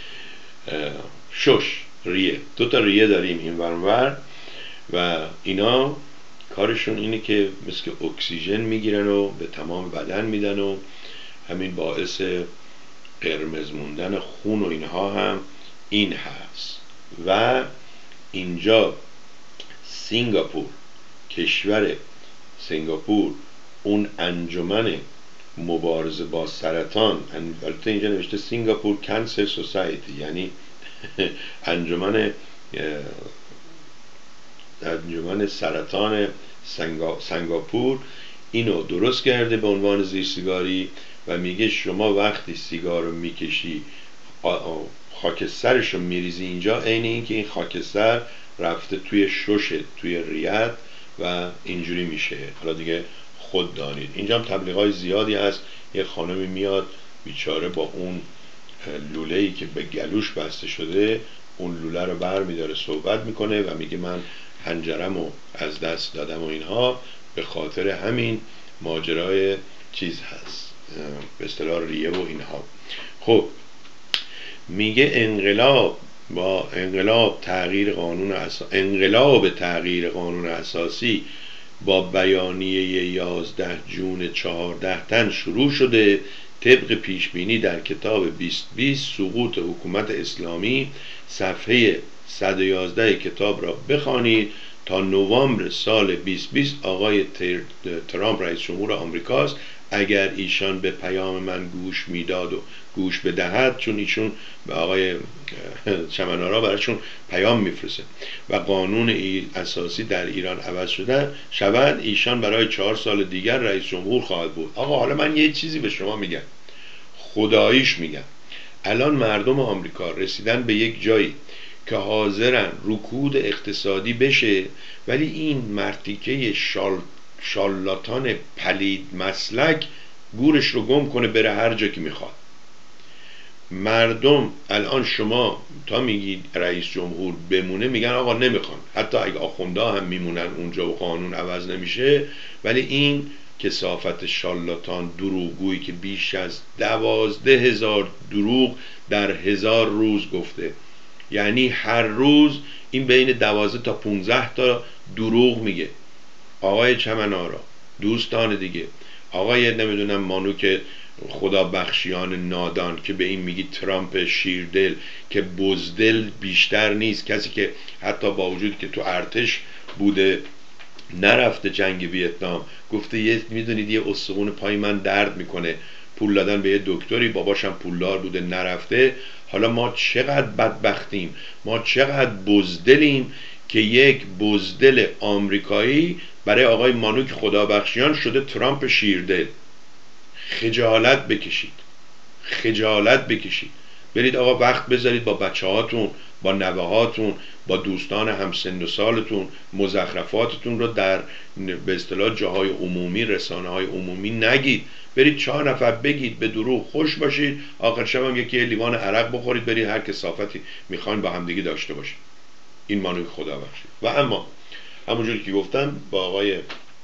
شش ریه، 2 ریه داریم این ورانور و اینا کارشون اینه که مثل اکسیژن میگیرن و به تمام بدن میدن و همین باعث قرمز موندن خون و اینها هم این هست. و اینجا سنگاپور، کشور سنگاپور، اون انجمن مبارزه با سرطان، البته اینجا نوشته سنگاپور کانسر سوسایتی، یعنی انجمن سرطان سنگاپور اینو درست کرده به عنوان زیر سیگاری و میگه شما وقتی سیگار رو میکشی خاکسترش رو میریزی اینجا، عین این که این خاکستر رفته توی ششت، توی ریت و اینجوری میشه. حالا دیگه خود دانید. اینجا هم تبلیغات زیادی هست. یه خانمی میاد بیچاره با اون لوله‌ای که به گلوش بسته شده، اون لوله رو بر میداره صحبت میکنه و میگه من حنجرمو از دست دادم و اینها به خاطر همین ماجرای چیز هست، به اصطلاح ریه و اینها. خب میگه انقلاب تغییر قانون اساسی با بیانیه 11 جون 14 تن شروع شده. طبق پیشبینی در کتاب 2020 سقوط حکومت اسلامی، صفحه 111 کتاب را بخوانید. تا نوامبر سال 2020 آقای ترامپ رئیس جمهور آمریکاست. اگر ایشان به پیام من گوش میداد و گوش بدهد، چون ایشون به آقای چمنارا براشون پیام میفرسته و قانون اساسی در ایران عوض شود، ایشان برای 4 سال دیگر رئیس جمهور خواهد بود. آقا حالا من یه چیزی به شما میگم، خداییش میگم، الان مردم آمریکا رسیدن به یک جایی که حاضرن رکود اقتصادی بشه، ولی این مرتیکه شالاتان پلید مسلک گورش رو گم کنه بره هر جا که میخواد. مردم الان شما تا میگید رئیس جمهور بمونه میگن آقا نمیخوان، حتی اگه آخونده هم میمونن اونجا و قانون عوض نمیشه، ولی این کثافت شالاتان دروغگویی که بیش از 12,000 دروغ در 1000 روز گفته، یعنی هر روز این بین 12 تا 15 تا دروغ میگه. آقای چمنارا، دوستان دیگه، آقای نمیدونم مانوک خدا بخشیان نادان که به این میگی ترامپ شیردل که بزدل بیشتر نیست، کسی که حتی با وجود که تو ارتش بوده نرفته جنگ ویتنام، گفته میدونید یه استخون پای من درد میکنه، پول دادن به یه دکتری، باباشم پولدار بوده نرفته. حالا ما چقدر بدبختیم، ما چقدر بزدلیم که یک بزدل آمریکایی برای آقای مانوک خدابخشیان شده ترامپ شیردل. خجالت بکشید، خجالت بکشید. برید آقا وقت بذارید با بچه هاتون، با نوه هاتون، با دوستان همسن و سالتون مزخرفاتتون رو در به اصطلاح جاهای عمومی، رسانه های عمومی نگید. برید 4 نفر بگید، به دروغ خوش باشید، آخر شب هم یکی لیوان عرق بخورید، برید هر کثافتی میخواین با همدیگه داشته باشید. این مانوی خدا بخشید. و اما همونجوری که گفتم با آقای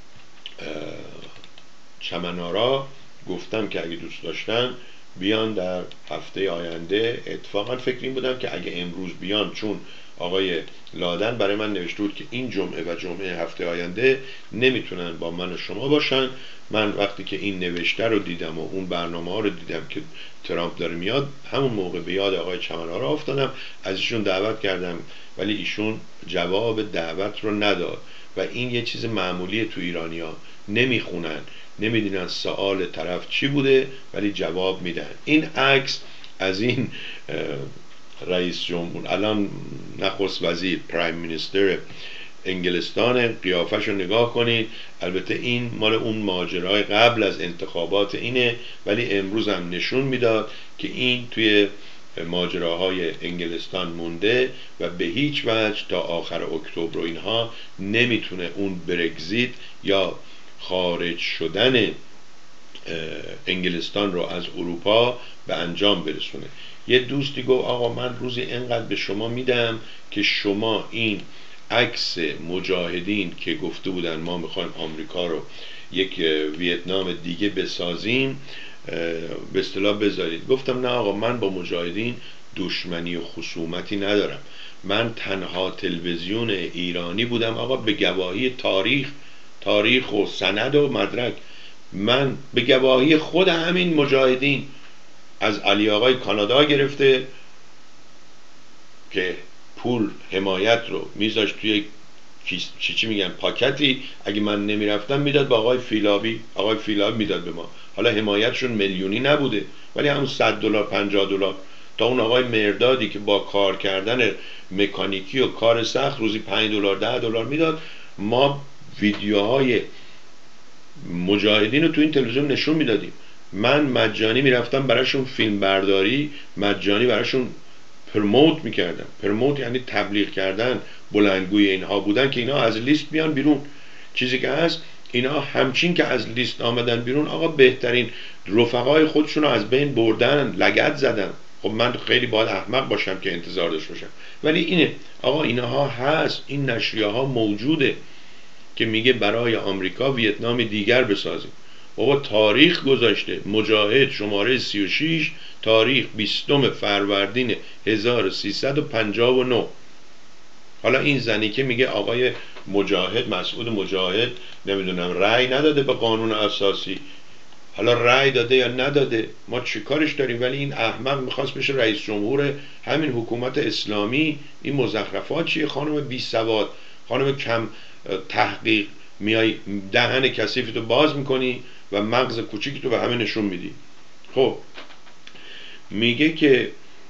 چمنارا گفتم که اگه دوست داشتن بیان در هفته آینده. اتفاقا فکر این بودم که اگه امروز بیان، چون آقای لادن برای من نوشته بود که این جمعه و جمعه هفته آینده نمیتونن با من و شما باشن. من وقتی که این نوشته رو دیدم و اون برنامه ها رو دیدم که ترامپ داره میاد، همون موقع به یاد آقای چمنارا افتادم، از ایشون دعوت کردم، ولی ایشون جواب دعوت رو نداد. و این یه چیز معمولیه تو ایرانیا، نمیخونن، نمیدونن سوال طرف چی بوده ولی جواب میدن. این عکس از این رئیس جمهور، الان نخست وزیر، پرایم مینیستر انگلستان، قیافش رو نگاه کنید. البته این مال اون ماجرای قبل از انتخابات اینه، ولی امروز هم نشون میداد که این توی ماجراهای انگلستان مونده و به هیچ وجه تا آخر اکتبر و اینها نمیتونه اون برگزیت یا خارج شدن انگلستان رو از اروپا به انجام برسونه. یه دوستی گفت آقا من روزی اینقدر به شما میدم که شما این عکس مجاهدین که گفته بودن ما میخوایم آمریکا رو یک ویتنام دیگه بسازیم به اصطلاح بذارید. گفتم نه آقا، من با مجاهدین دشمنی و خصومتی ندارم. من تنها تلویزیون ایرانی بودم آقا، به گواهی تاریخ و سند و مدرک، من به گواهی خود همین مجاهدین، از علی آقای کانادا گرفته که پول حمایت رو میذاشت توی چی میگن پاکتی، اگه من نمیرفتم میداد به آقای فیلابی میداد به ما. حالا حمایتشون میلیونی نبوده، ولی همون $100 $50، تا اون آقای مردادی که با کار کردن مکانیکی و کار سخت روزی $5 $10 میداد. ما ویدیوهای مجاهدین رو تو این تلویزیون نشون میدادیم. من مجانی میرفتم براشون فیلم برداری، مجانی براشون پرموت میکردم. پرموت یعنی تبلیغ کردن، بلندگوی اینها بودن که اینا از لیست بیان بیرون. چیزی که هست اینا همچین که از لیست آمدن بیرون آقا، بهترین رفقای خودشون رو از بین بردن، لگد زدن. خب من خیلی باید احمق باشم که انتظار داشته باشم، ولی اینه آقا، اینها هست، این نشریه ها موجوده که میگه برای آمریکا ویتنام دیگر بسازیم. بابا تاریخ گذاشته. مجاهد شماره 36 تاریخ 20 فروردین 1359. حالا این زنی که میگه آقای مجاهد، مسعود مجاهد، نمیدونم رأی نداده به قانون اساسی، حالا رأی داده یا نداده ما چیکارش داریم؟ ولی این احمق میخواست بشه رئیس جمهور همین حکومت اسلامی. این مزخرفات چیه؟ خانم بی سواد، خانم کم تحقیق، میای دهن کثیفتو باز میکنی و مغز کوچیکتو به همه نشون میدی. خب میگه که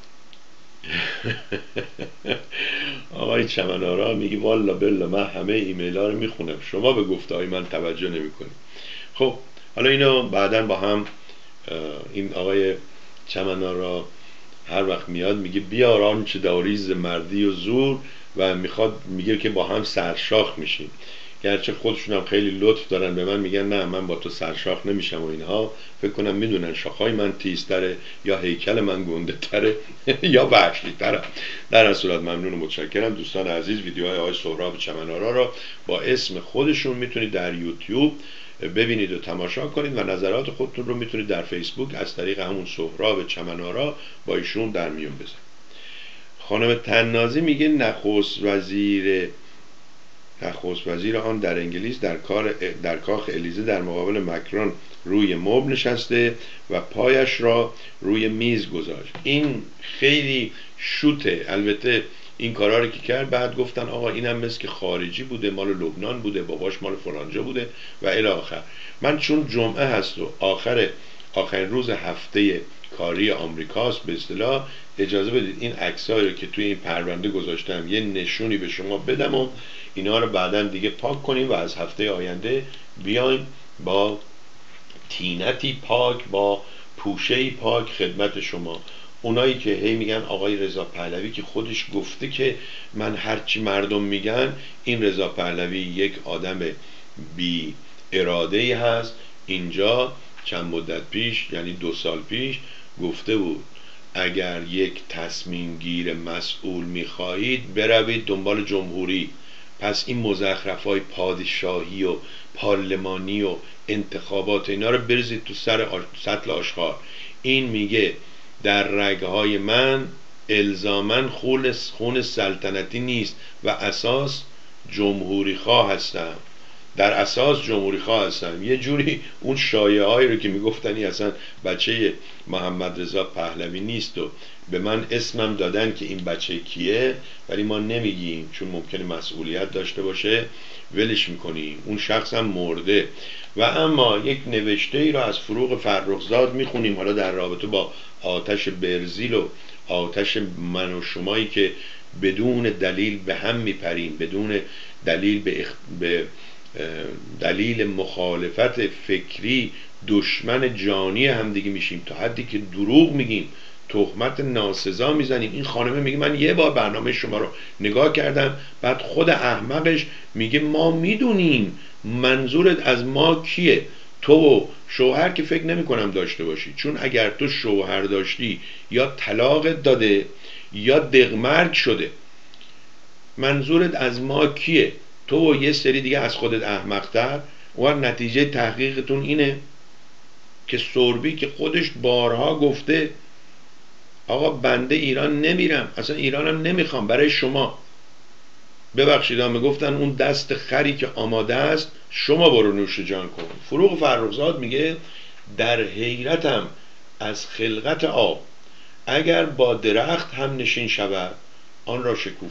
آقای چمنارا میگه والا بلا من همه ایمیل ها رو میخونم، شما به گفته های من توجه نمیکنی. خب حالا اینو بعداً با هم، این آقای چمنارا هر وقت میاد میگه بیار آنچه داریز مردی و زور، و میگه که با هم سرشاخ میشیم. گرچه خودشون هم خیلی لطف دارن به من، میگن نه من با تو سرشاخ نمیشم و اینها. فکر کنم میدونن شاخهای من تیزتره یا هیکل من گنده تره یا وحشی تره. در اصل صورت ممنون و متشکرم دوستان عزیز. ویدیوهای آقای سهراب چمنارا را با اسم خودشون میتونید در یوتیوب ببینید و تماشا کنید، و نظرات خودتون رو میتونید در فیسبوک از طریق همون سهراب چمنارا با ایشون در میون بذارید. خانم تنازی میگه نخست وزیر آن در انگلیس در کاخ الیزه در مقابل مکرون روی مبل نشسته و پایش را روی میز گذاشت. این خیلی شوته. البته این کارا رو که کرد بعد گفتن آقا اینم مثل که خارجی بوده، مال لبنان بوده، باباش مال فلانجا بوده و الی آخر. من چون جمعه هست و آخرین روز هفته کاری آمریکاست به اصطلاح، اجازه بدید این عکسایی رو که توی این پرونده گذاشتم یه نشونی به شما بدم و اینا رو بعداً دیگه پاک کنیم و از هفته آینده بیایم با تینتی پاک، با پوشه‌ای پاک خدمت شما. اونایی که هی میگن آقای رضا پهلوی که خودش گفته که من هرچی مردم میگن، این رضا پهلوی یک آدم بی اراده‌ای هست. اینجا چند مدت پیش، یعنی 2 سال پیش، گفته بود اگر یک تصمیم گیر مسئول میخواهید بروید دنبال جمهوری. پس این مزخرفای پادشاهی و پارلمانی و انتخابات اینا رو بریزید تو سطل آشغال. این میگه در رگهای من الزاماً خون سلطنتی نیست و اساس جمهوری خواه هستم. در اساس جمهوری خواه هستم. یه جوری اون شایعه هایی رو که میگفتنی اصلا بچه محمد رضا پهلوی نیست و به من اسمم دادن که این بچه کیه، ولی ما نمیگیم چون ممکنه مسئولیت داشته باشه، ولش میکنیم. اون شخص هم مرده. و اما یک نوشته ای رو از فروغ فرخزاد میخونیم حالا در رابطه با آتش برزیل و آتش من و شمایی که بدون دلیل به هم میپریم، بدون دلیل به دلیل مخالفت فکری دشمن جانی هم دیگه میشیم، تا حدی که دروغ میگیم، تهمت ناسزا میزنیم. این خانمه میگه من یه بار برنامه شما رو نگاه کردم، بعد خود احمقش میگه ما میدونیم منظورت از ما کیه. تو شوهر که فکر نمی کنم داشته باشی، چون اگر تو شوهر داشتی یا طلاقت داده یا دغمرگ شده. منظورت از ما کیه؟ تو و یه سری دیگه از خودت احمق‌تر. و نتیجه تحقیقتون اینه. که سوربی که خودش بارها گفته آقا بنده ایران نمیرم، اصلا ایرانم نمیخوام، برای شما ببخشید میگفتن اون دست خری که آماده است شما برو نوش جان کن. فروغ فرخزاد میگه در حیرتم از خلقت آب، اگر با درخت هم نشین شود آن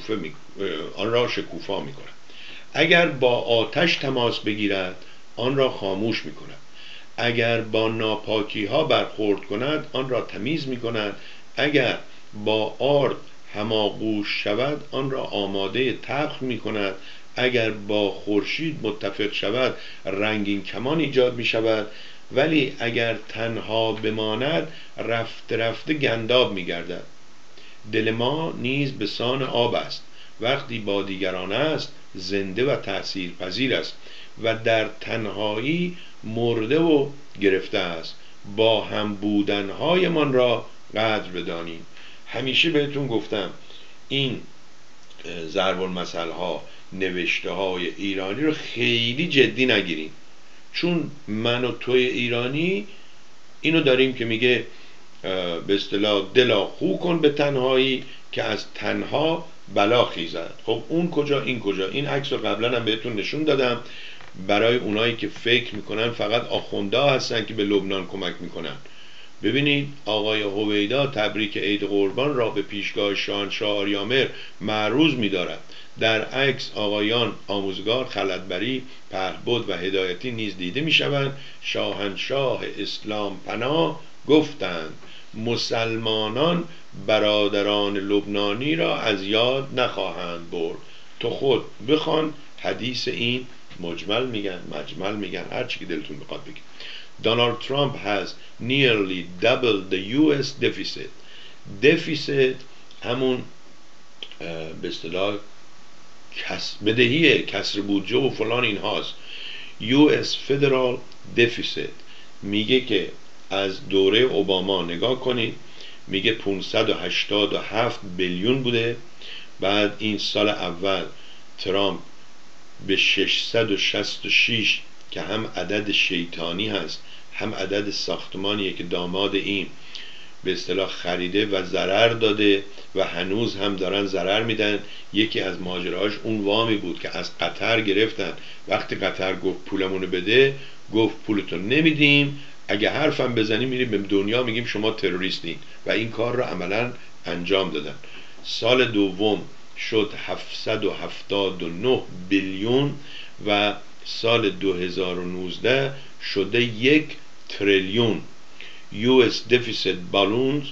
را شکوفا می کند، اگر با آتش تماس بگیرد آن را خاموش می کند، اگر با ناپاکی ها برخورد کند آن را تمیز می کند، اگر با آرد هماغوش شود آن را آماده طبخ می کند، اگر با خورشید متفق شود رنگین کمان ایجاد می شود، ولی اگر تنها بماند رفته رفته گنداب می گردد. دل ما نیز به سان آب است، وقتی با دیگران است زنده و تأثیر پذیر است و در تنهایی مرده و گرفته است. با هم بودنهای من را قدر بدانیم. همیشه بهتون گفتم این ضرب المثل ها، نوشته های ایرانی رو خیلی جدی نگیریم، چون من و توی ایرانی اینو داریم که میگه به اصطلاح دلا خو کن به تنهایی که از تنها بلا خیزد. خب اون کجا این کجا؟ این عکس رو قبلا هم بهتون نشون دادم برای اونایی که فکر میکنن فقط آخونده هستن که به لبنان کمک میکنن. ببینید آقای هویدا تبریک عید قربان را به پیشگاه شاهنشاه آریامر معروض می‌دارد. در عکس آقایان آموزگار، خلعتبری، پهبد و هدایتی نیز دیده می‌شوند. شاهنشاه اسلام پناه گفتند مسلمانان برادران لبنانی را از یاد نخواهند برد. تو خود بخوان حدیث این مجمل میگن هر چی که دلتون بخواد بگید. Donald Trump has nearly doubled the US deficit. deficit همون به اصطلاح بدهی کسر بودجه و فلان این هاست. US federal deficit میگه که از دوره اوباما نگاه کنید، میگه 587 بیلیون بوده، بعد این سال اول ترامپ به 666 که هم عدد شیطانی هست هم عدد ساختمانیه که داماد این به اصطلاح خریده و ضرر داده و هنوز هم دارن ضرر میدن. یکی از ماجراهاش اون وامی بود که از قطر گرفتن، وقتی قطر گفت پولمونو بده گفت پولتو نمیدیم، اگه حرفم بزنی میریم به دنیا میگیم شما تروریستین و این کار رو عملا انجام دادن. سال دوم شد 779 بیلیون و سال 2019 شده 1 تریلیون. US deficit balloons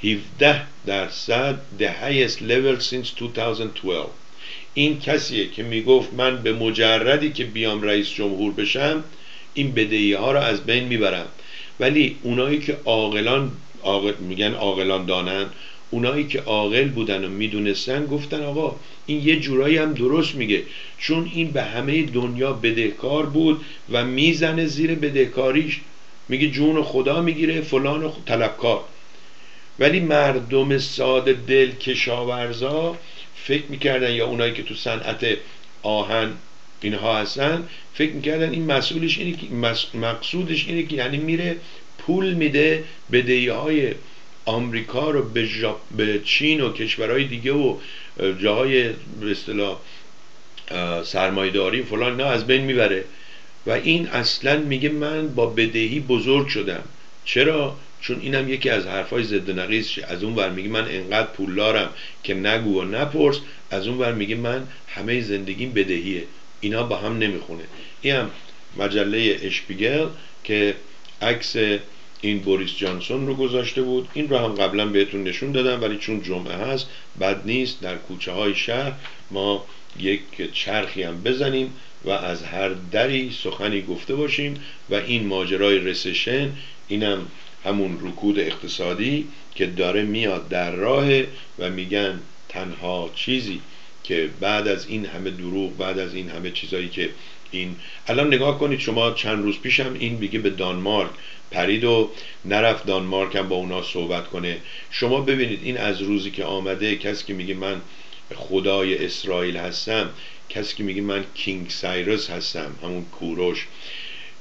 17% the highest level since 2012. این کسیه که میگفت من به مجردی که بیام رئیس جمهور بشم این بدهی ها رو از بین میبرم، ولی اونایی که میگن عاقلان دانن، اونایی که عاقل بودن و میدونستن گفتن آقا این یه جورایی هم درست میگه، چون این به همه دنیا بدهکار بود و میزنه زیر بدهکاریش، میگه جون خدا میگیره فلان و طلبکار. ولی مردم ساده دل کشاورزا فکر میکردن، یا اونایی که تو صنعت آهن اینها هستن فکر میکردن این مسئولش اینه که مقصودش اینه که یعنی میره پول میده بدهی های آمریکا رو به چین و کشورهای دیگه و جاهای به اصطلاح سرمایه‌داری فلان نه از بین میبره و این اصلا میگه من با بدهی بزرگ شدم. چرا؟ چون اینم یکی از حرفای ضد نقیض شه. از اون ور میگه من انقدر پولدارم که نگو و نپرس، از اون ور میگه من همه زندگیم بدهیه. اینا با هم نمیخونه. این هم مجله اشپیگل که عکس این بوریس جانسون رو گذاشته بود، این رو هم قبلا بهتون نشون دادم ولی چون جمعه هست بد نیست در کوچه های شهر ما یک چرخی هم بزنیم و از هر دری سخنی گفته باشیم و این ماجرای رسشن اینم همون رکود اقتصادی که داره میاد در راه و میگن تنها چیزی که بعد از این همه دروغ، بعد از این همه چیزایی که این الان نگاه کنید شما، چند روز پیشم این میگه به دانمارک پرید و نرفت دانمارک هم با اونا صحبت کنه. شما ببینید این از روزی که آمده کسی که میگه من خدای اسرائیل هستم، کسی که میگه من کینگ سایرس هستم همون کوروش،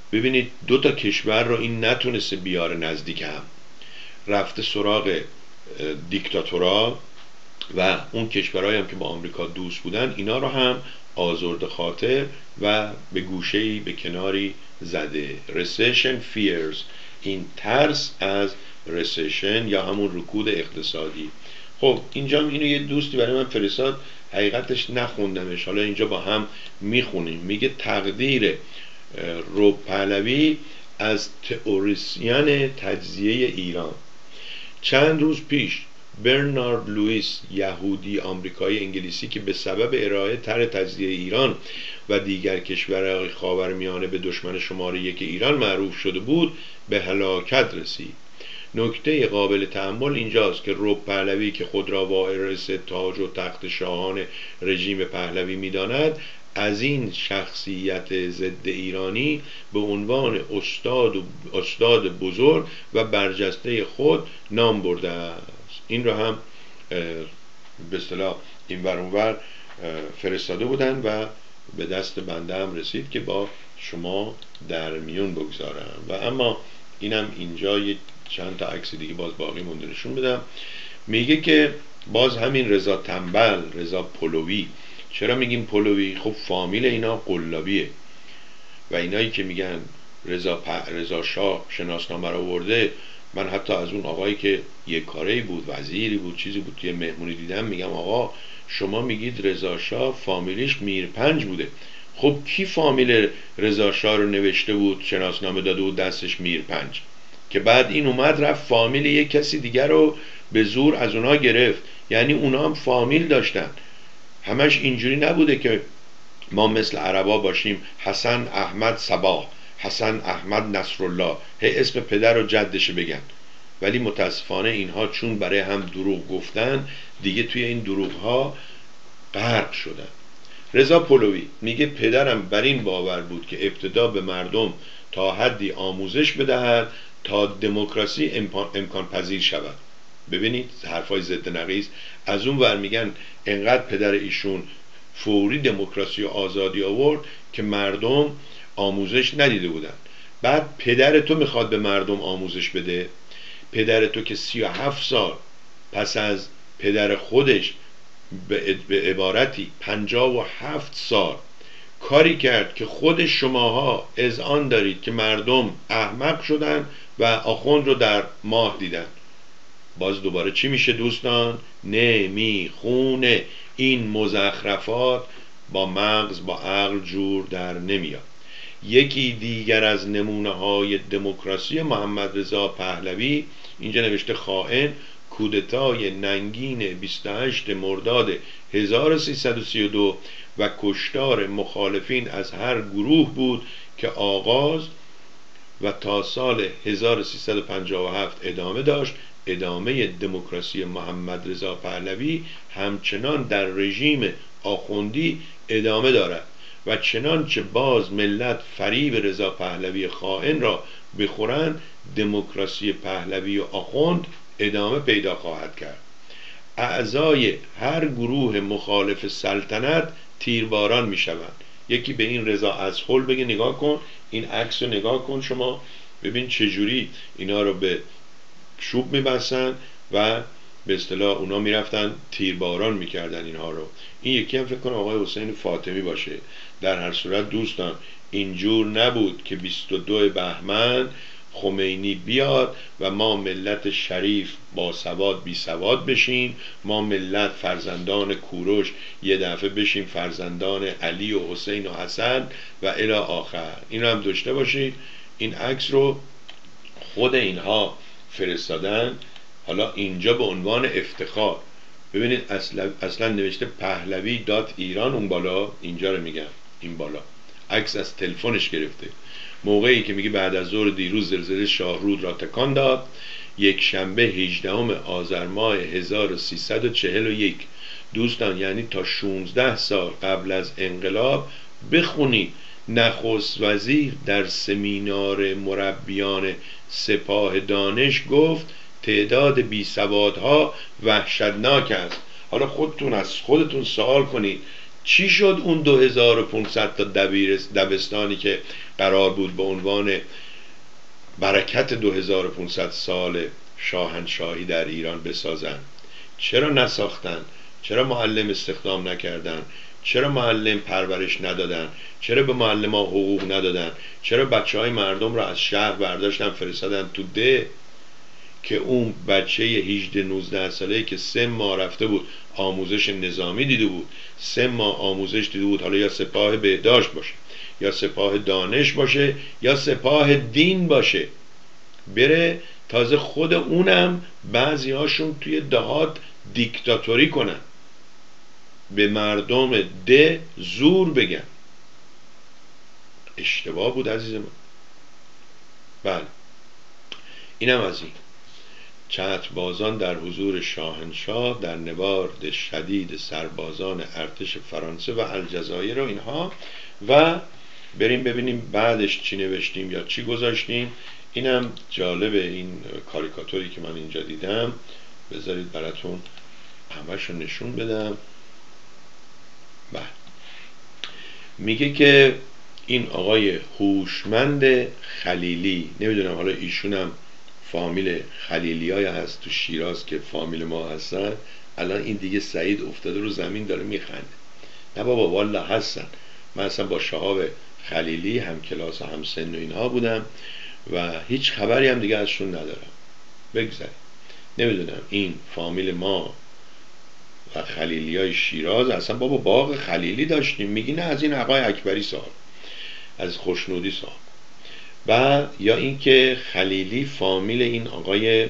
ببینید دو تا کشور رو این نتونسته بیاره نزدیک هم، رفته سراغ دیکتاتورا و اون کشورهایی هم که با آمریکا دوست بودن اینا رو هم آزرد خاطر و به گوشه‌ای به کناری زده. recession fears، این ترس از recession یا همون رکود اقتصادی. خب اینجا اینو یه دوستی برای من فرستاد، حقیقتش نخوندمش، حالا اینجا با هم میخونیم. میگه تقدیر روب پهلوی از تئوریسین تجزیه ایران. چند روز پیش برنارد لوئیس، یهودی آمریکایی انگلیسی که به سبب ارائه طرح تجزیه ایران و دیگر کشورهای خاورمیانه به دشمن شماره یک ایران معروف شده بود، به هلاکت رسید. نکته قابل تأمل اینجاست که رب پهلوی که خود را وارث تاج و تخت شاهان رژیم پهلوی می‌داند، از این شخصیت ضد ایرانی به عنوان استاد بزرگ و برجسته خود نام برده است. این رو هم به اصطلاح این ور اون ور فرستاده بودن و به دست بنده هم رسید که با شما در میون بگذارم. و اما اینم اینجا یه چند تا عکس دیگه باز باقی مونده نشون بدم. میگه که باز همین رضا تنبل، رضا پلوی. چرا میگیم پلوی؟ خب فامیل اینا قلابیه و اینایی که میگن رضا شاه شناسنامه رو آورده، من حتی از اون آقایی که یک کاری بود، وزیری بود، چیزی بود، توی مهمونی دیدم، میگم آقا شما میگید رضا شاه فامیلش میرپنج بوده. خب کی فامیل رضا شاه رو نوشته بود، شناسنامه داده بود دستش میرپنج، که بعد این اومد رفت فامیل یک کسی دیگر رو به زور از اونا گرفت؟ یعنی اونا هم فامیل داشتن. همش اینجوری نبوده که ما مثل عربا باشیم حسن احمد صباح، حسن احمد نصرالله، هی اسم پدر و جدش بگن. ولی متاسفانه اینها چون برای هم دروغ گفتن دیگه توی این دروغ ها غرق شدن. رضا پلوی میگه پدرم بر این باور بود که ابتدا به مردم تا حدی آموزش بدهد تا دموکراسی امکان پذیر شود. ببینید حرفای ضد نقیض. از اون ور میگن انقدر پدر ایشون فوری دموکراسی و آزادی آورد که مردم آموزش ندیده بودن. بعد پدر تو میخواد به مردم آموزش بده؟ پدر تو که 37 سال پس از پدر خودش به عبارتی 57 سال کاری کرد که خود شماها اذعان دارید که مردم احمق شدن و آخوند رو در ماه دیدن. باز دوباره چی میشه دوستان؟ نمیخونه. این مزخرفات با مغز با عقل جور در نمیاد. یکی دیگر از نمونه های دموکراسی محمد رضا پهلوی، اینجا نوشته خائن، کودتای ننگین 28 مرداد 1332 و کشتار مخالفین از هر گروه بود که آغاز و تا سال 1357 ادامه داشت. ادامه دموکراسی محمد رضا پهلوی همچنان در رژیم آخوندی ادامه دارد و چنانچه باز ملت فریب رضا پهلوی خائن را بخورند، دموکراسی پهلوی و آخوند ادامه پیدا خواهد کرد. اعضای هر گروه مخالف سلطنت تیرباران می شوند. یکی به این رضا ازخل بگه نگاه کن، این عکس رو نگاه کن شما، ببین چجوری اینا رو به چوب میبستن و به اصطلاح اونا میرفتن تیرباران میکردن اینها رو. این یکی هم فکر کنم آقای حسین فاطمی باشه. در هر صورت دوستان اینجور نبود که 22 بهمن خمینی بیاد و ما ملت شریف با سواد بی سواد بشیم، ما ملت فرزندان کوروش یه دفعه بشیم فرزندان علی و حسین و حسن و الی آخر. این رو هم داشته باشید. این عکس رو خود اینها فرستادن. حالا اینجا به عنوان افتخار ببینید اصلا نوشته پهلوی دات ایران اون بالا، اینجا رو میگم این بالا عکس از تلفنش گرفته. موقعی که میگه بعد از ظهر دیروز زلزله شاهرود را تکان داد، یک شنبه 18 آذر ماه 1341. دوستان یعنی تا 16 سال قبل از انقلاب بخونید. نخست وزیر در سمینار مربیان سپاه دانش گفت تعداد بیسوادها وحشتناک است. حالا خودتون از خودتون سوال کنید چی شد اون 2500 تا دبستانی که قرار بود به عنوان برکت 2500 سال شاهنشاهی در ایران بسازن؟ چرا نساختن؟ چرا معلم استخدام نکردن؟ چرا معلم پرورش ندادن؟ چرا به معلم ها حقوق ندادن؟ چرا بچه های مردم را از شهر برداشتن فرستادن تو ده که اون بچه 18-19 ساله که 3 ماه رفته بود آموزش نظامی دیده بود، 3 ماه آموزش دیده بود، حالا یا سپاه بهداشت باشه یا سپاه دانش باشه یا سپاه دین باشه، بره تازه خود اونم بعضی هاشون توی دهات دیکتاتوری کنن، به مردم ده زور بگن. اشتباه بود عزیز من. بله، اینم از این. چتربازان در حضور شاهنشاه در نبرد شدید سربازان ارتش فرانسه و الجزایر و اینها، و بریم ببینیم بعدش چی نوشتیم یا چی گذاشتیم. اینم جالبه، این کاریکاتوری که من اینجا دیدم، بذارید براتون همشو نشون بدم. بله، میگه که این آقای هوشمند خلیلی، نمیدونم حالا ایشونم فامیل خلیلی های هست تو شیراز که فامیل ما هستن، الان این دیگه سعید افتاده رو زمین داره میخنده. نه بابا والا هستن. من اصلا با شهاب خلیلی هم کلاس و هم سن و اینها بودم و هیچ خبری هم دیگه ازشون ندارم. بگذاریم، نمیدونم این فامیل ما و خلیلی های شیراز اصلا بابا باغ خلیلی داشتیم، میگی نه از این آقای اکبری سال، از خوشنودی سال. و یا اینکه خلیلی فامیل این آقای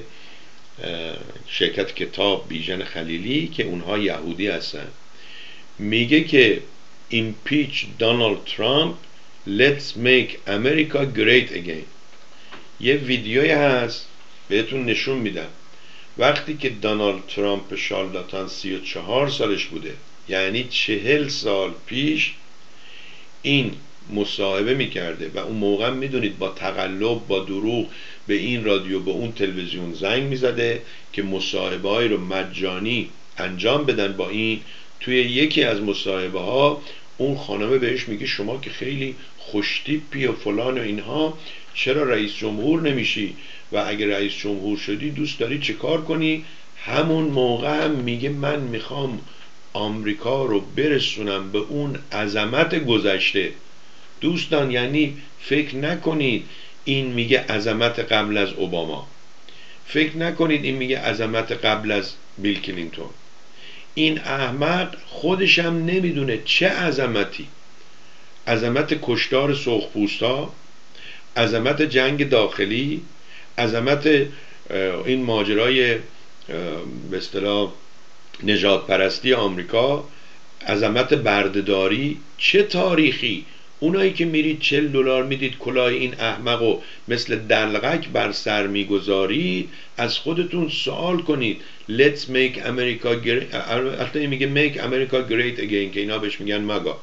شرکت کتاب بیژن خلیلی که اونها یهودی هستن. میگه که impeach Donald Trump, let's make America great again. یه ویدیوی هست بهتون نشون میدم. وقتی که دونالد ترامپ شارلاتان 34 سالش بوده، یعنی 40 سال پیش، این مصاحبه میکرده و اون موقع میدونید با تقلب، با دروغ به این رادیو، به اون تلویزیون زنگ میزده که مصاحبه های رو مجانی انجام بدن با این. توی یکی از مصاحبه ها اون خانمه بهش میگه شما که خیلی خوشتیپی و فلان و اینها، چرا رئیس جمهور نمیشی و اگه رئیس جمهور شدی دوست داری چه کار کنی؟ همون موقع هم میگه من میخوام آمریکا رو برسونم به اون عظمت گذشته. دوستان یعنی فکر نکنید این میگه عظمت قبل از اوباما، فکر نکنید این میگه عظمت قبل از بیل کلینتون. این احمق خودش هم نمیدونه چه عظمتی، عظمت کشتار سرخپوستا، عظمت جنگ داخلی، عظمت این ماجرای به اصطلاح نژاد پرستی آمریکا، عظمت بردهداری. چه تاریخی؟ اونایی که میرید $40 میدید کلاه این احمقو مثل دلغک بر سر میگذارید، از خودتون سوال کنید. Let's make America great. البته میگه make America great again که اینا بهش میگن ماگا،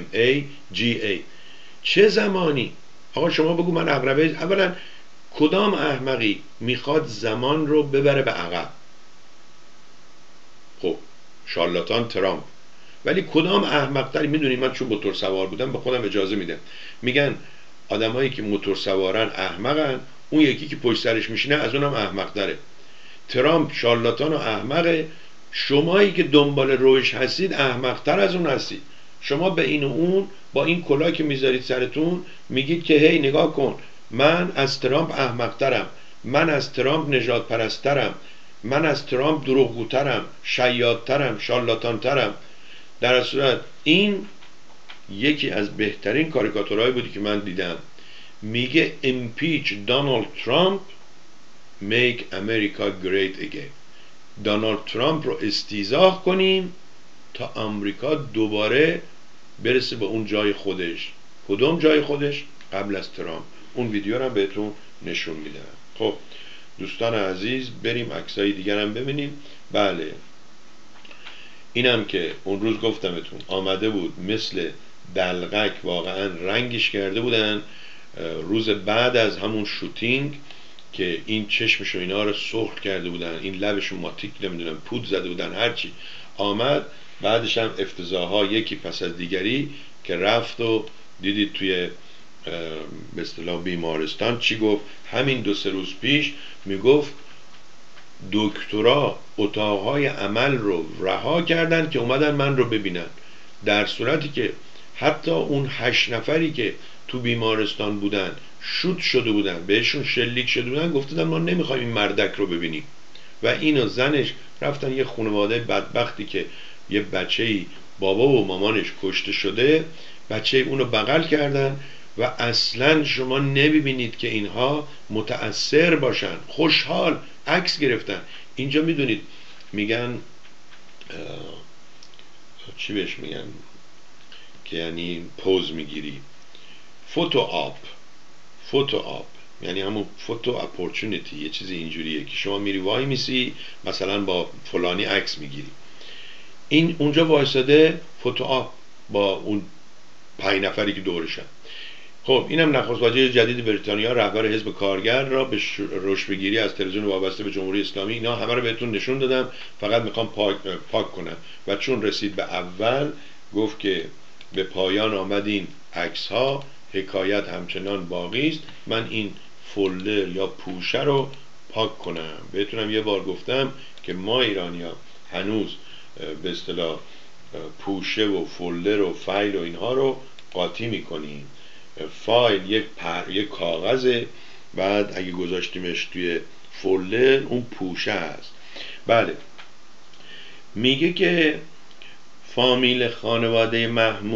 MAGA. چه زمانی؟ آقا شما بگو من عقربه. اولا کدام احمقی میخواد زمان رو ببره به عقب؟ خب شارلاتان ترامپ. ولی کدام احمق‌تری؟ میدونید من چون موتور سوار بودم به خودم اجازه میدم، میگن آدمایی که موتور سوارن احمقن، اون یکی که پشت سرش میشینه از اونم احمق‌تره. ترامپ شارلاتان و احمقه، شمایی که دنبال روش هستید احمق‌تر از اون هستید. شما به این و اون با این کلاه که میذارید سرتون میگید که هی نگاه کن من از ترامپ احمق‌ترم، من از ترامپ نژاد پرست‌ترم، من از ترامپ دروغگوترم، شیادترم، شارلاتانترم. در صورت این یکی از بهترین کاریکاتورهایی بودی که من دیدم. میگه impeach Donald Trump, make America great again. دونالد ترامپ رو استیضاح کنیم تا آمریکا دوباره برسه به اون جای خودش. کدوم جای خودش؟ قبل از ترامپ. اون ویدیو رو بهتون نشون میدم. خب دوستان عزیز بریم عکسای دیگر هم ببینیم. بله اینم که اون روز گفتمتون آمده بود مثل دلغک، واقعا رنگش کرده بودن روز بعد از همون شوتینگ که این چشمش و اینا رو سرخ کرده بودن، این لبش ماتیک نمیدونم پود زده بودن، هرچی آمد. بعدش هم افتضاحا یکی پس از دیگری که رفت و دیدید توی به اصطلاح بیمارستان چی گفت. همین 2-3 روز پیش میگفت دکترا اتاقهای عمل رو رها کردن که اومدن من رو ببینن، در صورتی که حتی اون 8 نفری که تو بیمارستان بودن شوت شده بودن، بهشون شلیک شده بودن، گفتن ما نمیخوایم این مردک رو ببینیم. و اینو زنش رفتن یه خانواده بدبختی که یه بچه‌ای بابا و مامانش کشته شده، بچه اونو بغل کردن و اصلا شما نمیبینید که اینها متأثر باشن، خوشحال عکس گرفتن. اینجا میدونید میگن چی بهش میگن که یعنی پوز میگیری، فوتو آپ یعنی همون فوتو اپورتونیتی، یه چیزی اینجوریه که شما میری وای میسی مثلا با فلانی عکس میگیری. این اونجا وایساده فوتو آپ با اون 5 نفری که دورشن. خب اینم نخست وزیر جدید بریتانیا، رهبر حزب کارگر را به رشوه‌گیری از تلویزیون وابسته به جمهوری اسلامی، اینا همه رو بهتون نشون دادم، فقط میخوام پاک کنم. و چون رسید به اول گفت که به پایان آمد این عکس ها، حکایت همچنان باقی است، من این فولدر یا پوشه رو پاک کنم. بهتونم یه بار گفتم که ما ایرانی‌ها هنوز به اصطلاح پوشه و فولدر و فایل و اینها رو قاطی میکنیم. فایل یک کاغذه، بعد اگه گذاشتیمش توی فولدر اون پوشه هست. بله، میگه که فامیل خانواده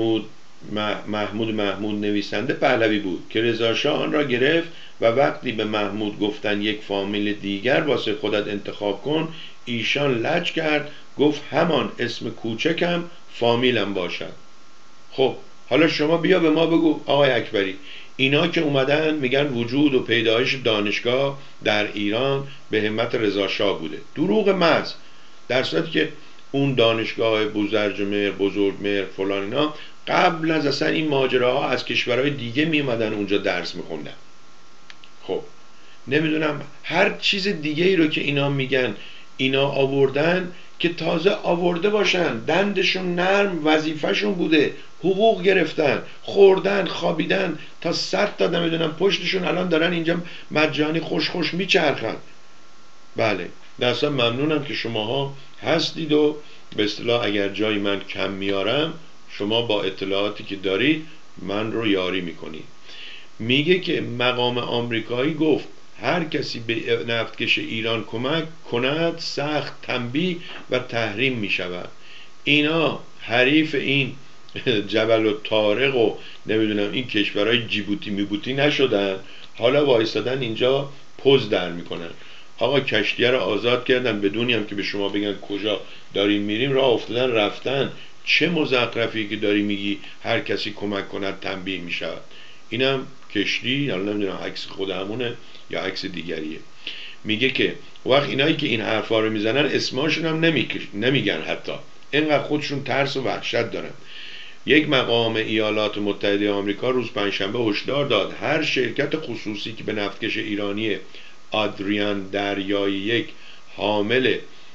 محمود نویسنده پهلوی بود که رضا شاه آن را گرفت و وقتی به محمود گفتن یک فامیل دیگر واسه خودت انتخاب کن، ایشان لج کرد، گفت همان اسم کوچکم فامیلم باشد. خب حالا شما بیا به ما بگو آقای اکبری، اینا که اومدن میگن وجود و پیدایش دانشگاه در ایران به همت رضا شاه بوده، دروغ محض، در صورتی که اون دانشگاه بوزرجمهر، بزرگمهر، فلان اینا قبل از اصلا این ماجراها از کشورهای دیگه میومدن اونجا درس میخوندن. خب نمیدونم هر چیز دیگه ای رو که اینا میگن اینا آوردن که تازه آورده باشن، دندشون نرم، وظیفهشون بوده، حقوق گرفتن، خوردن، خوابیدن تا 100 تا نمیدونم پشتشون الان دارن اینجا مجانی خوش میچرخن. بله دستا ممنونم که شماها هستید و به اصطلاح اگر جایی من کم میارم شما با اطلاعاتی که دارید من رو یاری میکنید. میگه که مقام آمریکایی گفت هر کسی به نفتکش ایران کمک کند سخت تنبیه و تحریم میشود. اینا حریف این جبل و طارق و نمیدونم این کشورهای جیبوتی نشدن، حالا وایستادن اینجا پوز در میکنن. آقا کشتیه رو آزاد کردن بدونی هم که به شما بگن کجا داریم میریم، راه افتادن رفتن. چه مزخرفی که داری میگی هر کسی کمک کند تنبیه میشود. اینم کشتی، حالا نمیدونم عکس خود همونه یا عکس دیگریه. میگه که وقت اینایی که این حرفا رو میزنن اسماشون هم نمیگن، حتی اینقدر خودشون ترس و وحشت دارن. یک مقام ایالات متحده آمریکا روز پنجشنبه هشدار داد هر شرکت خصوصی که به نفتکش ایرانی آدریان دریایی 1 حامل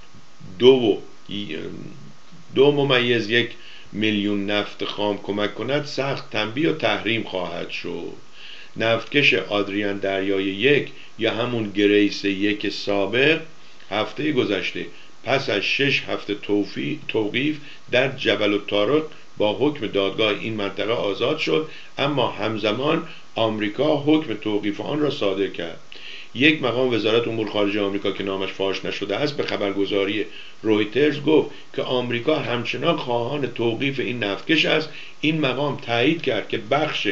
2.1 میلیون نفت خام کمک کند سخت تنبیه و تحریم خواهد شد. نفتکش آدریان دریایی 1 یا همون گریس 1 سابق هفته گذشته پس از 6 هفته توقیف در جبل الطارق با حکم دادگاه این منطقه آزاد شد، اما همزمان آمریکا حکم توقیف آن را صادر کرد. یک مقام وزارت امور خارجه آمریکا که نامش فاش نشده است به خبرگزاری رویترز گفت که آمریکا همچنان خواهان توقیف این نفتکش است. این مقام تایید کرد که بخش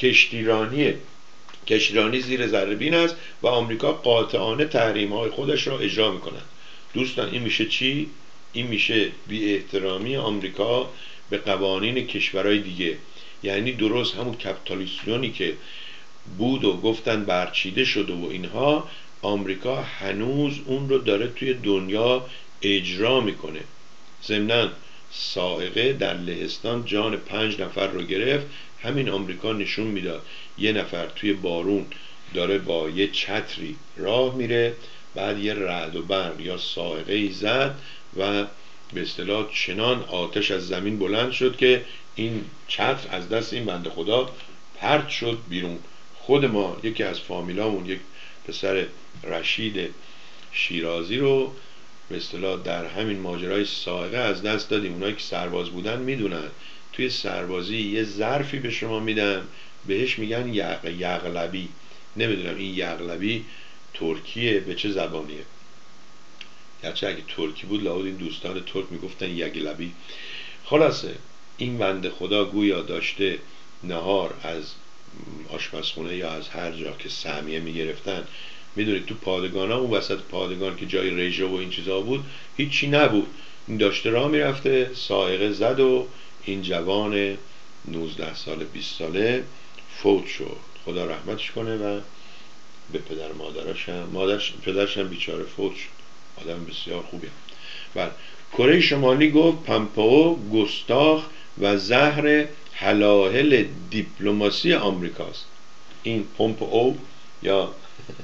کشتیرانی زیر ذره‌بین است و آمریکا قاطعانه تحریم‌های خودش را اجرا می‌کند. دوستان این میشه چی؟ این میشه بی احترامی آمریکا به قوانین کشورهای دیگه. یعنی درست همون کپیتالیسیونی که بود و گفتن برچیده شده و اینها، آمریکا هنوز اون رو داره توی دنیا اجرا میکنه. ضمناً سائقه در لهستان جان 5 نفر رو گرفت. همین آمریکا نشون میداد 1 نفر توی بارون داره با یه چتری راه میره، بعد یه رعد و برق یا صاعقه ای زد و به اصطلاح چنان آتش از زمین بلند شد که این چتر از دست این بنده خدا پرت شد بیرون. خود ما یکی از فامیلامون، یک پسر رشید شیرازی رو به اصطلاح در همین ماجرای صاعقه از دست دادیم. اونایی که سرباز بودن میدونن توی سربازی یه ظرفی به شما میدن بهش میگن یغلبی. نمیدونم این یغلبی ترکیه به چه زبانیه، گرچه اگه ترکی بود لابد این دوستان ترک میگفتن یغلبی. خلاصه این بنده خدا گویا داشته نهار از آشپزخونه یا از هر جا که سهمیه میگرفتن، میدونید تو پادگان ها، اون وسط پادگان که جای رژه و این چیزا بود هیچی نبود، این داشته راه میرفته صاعقه زد و این جوان 19 ساله 20 ساله فوت شد. خدا رحمتش کنه و به پدر پدرش هم بیچاره فوت شد. آدم بسیار خوبی. بله، کره شمالی گفت پامپئو گستاخ و زهر هلاهل دیپلماسی آمریکاست. این پامپئو یا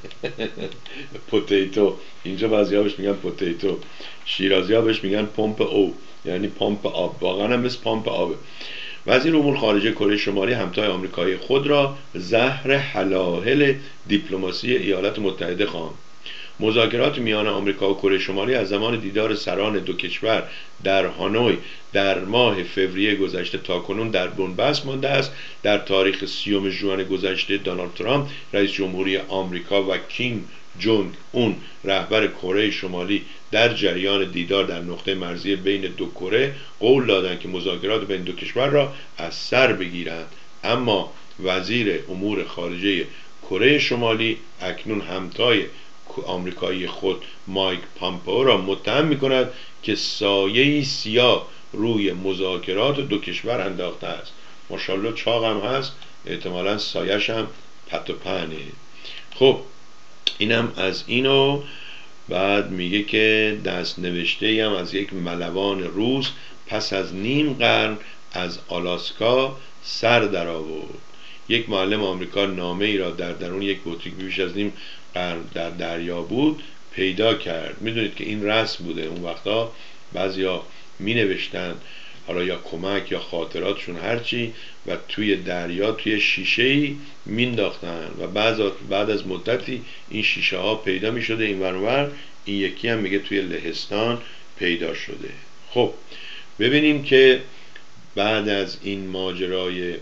پوتیتو، اینجا بعضی‌ها بهش میگن پوتیتو، شیرازی‌ها بهش میگن پامپئو، یعنی پامپ آب، واقعا هم مثل پامپ آبه. وزیر امور خارجه کره شمالی همتای آمریکایی خود را زهر هلاهل دیپلماسی ایالات متحده خواند. مذاکرات میان آمریکا و کره شمالی از زمان دیدار سران دو کشور در هانوی در ماه فوریه گذشته تاکنون در بنبست مانده است. در تاریخ 30 ژوئن گذشته دونالد ترامپ رئیس جمهوری آمریکا و کیم جونگ اون رهبر کره شمالی در جریان دیدار در نقطه مرزی بین دو کره قول دادند که مذاکرات بین دو کشور را از سر بگیرند. اما وزیر امور خارجه کره شمالی اکنون همتای آمریکایی خود مایک پامپئو را متهم می‌کند که سایه‌ای سیاه روی مذاکرات دو کشور انداخته است. ماشاءالله چاق هم هست، احتمالاً سایه‌ش هم پت و پهنه. خب اینم از اینو. بعد میگه که دست نوشته هم از یک ملوان روس پس از نیم قرن از آلاسکا سر در آورد. یک معلم آمریکا نامه ای را در درون یک بطریق بیش از نیم قرن در دریا بود پیدا کرد. میدونید که این رسم بوده اون وقتا، بعضیا می نوشتن حالا یا کمک یا خاطراتشون هرچی و توی دریا توی شیشه‌ای مینداختن و بعد از مدتی این شیشه ها پیدا می شده این ورور. این یکی هم میگه توی لهستان پیدا شده. خب ببینیم که بعد از این ماجرای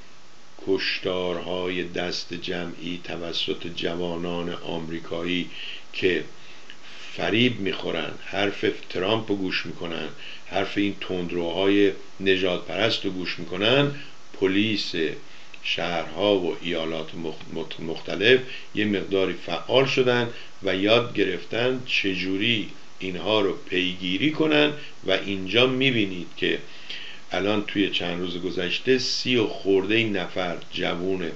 کشتارهای دست جمعی توسط جوانان آمریکایی که فریب میخورن، حرف ترامپ رو گوش میکنن، حرف این تندروهای نژاد پرست رو گوش میکنن، پلیس شهرها و ایالات مختلف یه مقداری فعال شدن و یاد گرفتن چجوری اینها رو پیگیری کنن. و اینجا میبینید که الان توی چند روز گذشته 30 و خورده نفر جوونه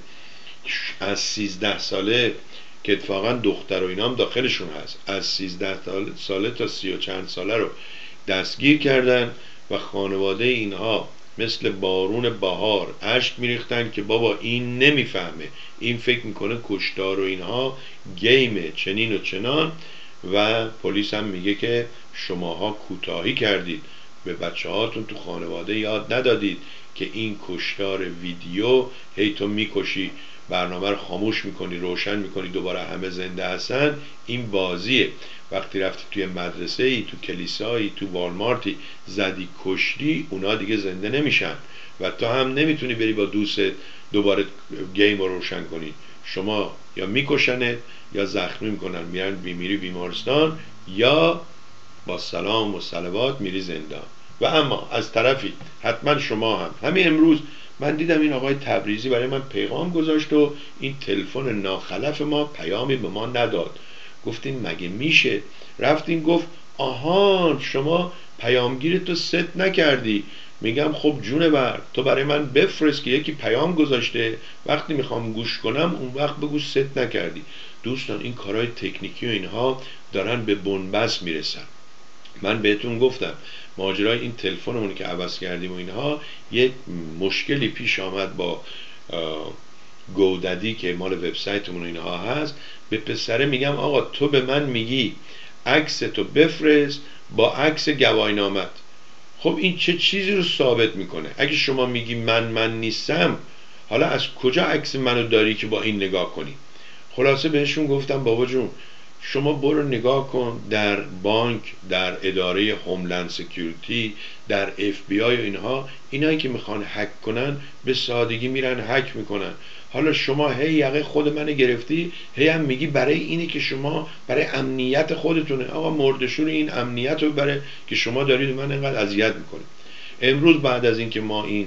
از 13 ساله که اتفاقا دختر و اینام داخلشون هست، از 13 ساله تا 30 و چند ساله رو دستگیر کردن و خانواده اینها مثل بارون بهار اشک میریختن که بابا این نمیفهمه، این فکر میکنه کشتار و اینها گیمه چنین و چنان. و پلیس هم میگه که شماها کوتاهی کردید، به بچه هاتون تو خانواده یاد ندادید که این کشتار ویدیو، هی تو میکشی برنامه رو خاموش میکنی روشن میکنی دوباره همه زنده هستن، این بازیه. وقتی رفتی توی مدرسه ای، تو کلیسایی، تو والمارتی زدی کشتی، اونا دیگه زنده نمیشن و تو هم نمیتونی بری با دوست دوباره گیم رو روشن کنی. شما یا میکشنت یا زخمی میکنن، میری بیمارستان یا با سلام و صلوات میری زندان. و اما از طرفی حتما شما هم همین امروز من دیدم این آقای تبریزی برای من پیغام گذاشت و این تلفن ناخلف ما پیامی به ما نداد. گفتیم مگه میشه؟ رفتیم گفت آهان شما پیامگیرتو ست نکردی. میگم خب جون بر تو برای من بفرست که یکی پیام گذاشته، وقتی میخوام گوش کنم اون وقت بگو ست نکردی. دوستان این کارهای تکنیکی و اینها دارن به بنبست میرسن. من بهتون گفتم ماجرای این تلفنمون که عوض کردیم و اینها یک مشکلی پیش آمد با گوددی که مال وبسایتمون اینها هست، به پسره میگم آقا تو به من میگی عکس تو بفرست با عکس گواهینامت. خب این چه چیزی رو ثابت میکنه؟ اگه شما میگی من نیستم، حالا از کجا عکس منو داری که با این نگاه کنی؟ خلاصه بهشون گفتم بابا جون شما برو نگاه کن در بانک، در اداره هوملند سکیوریتی، در اف بی آی و اینایی که میخوان هک کنن به سادگی میرن هک میکنن. حالا شما هی یقه خود منو گرفتی، هی هم میگی برای اینه که شما برای امنیت خودتونه. آقا مردشور این امنیت رو برای که شما دارید من اینقدر اذیت میکنید. امروز بعد از اینکه ما این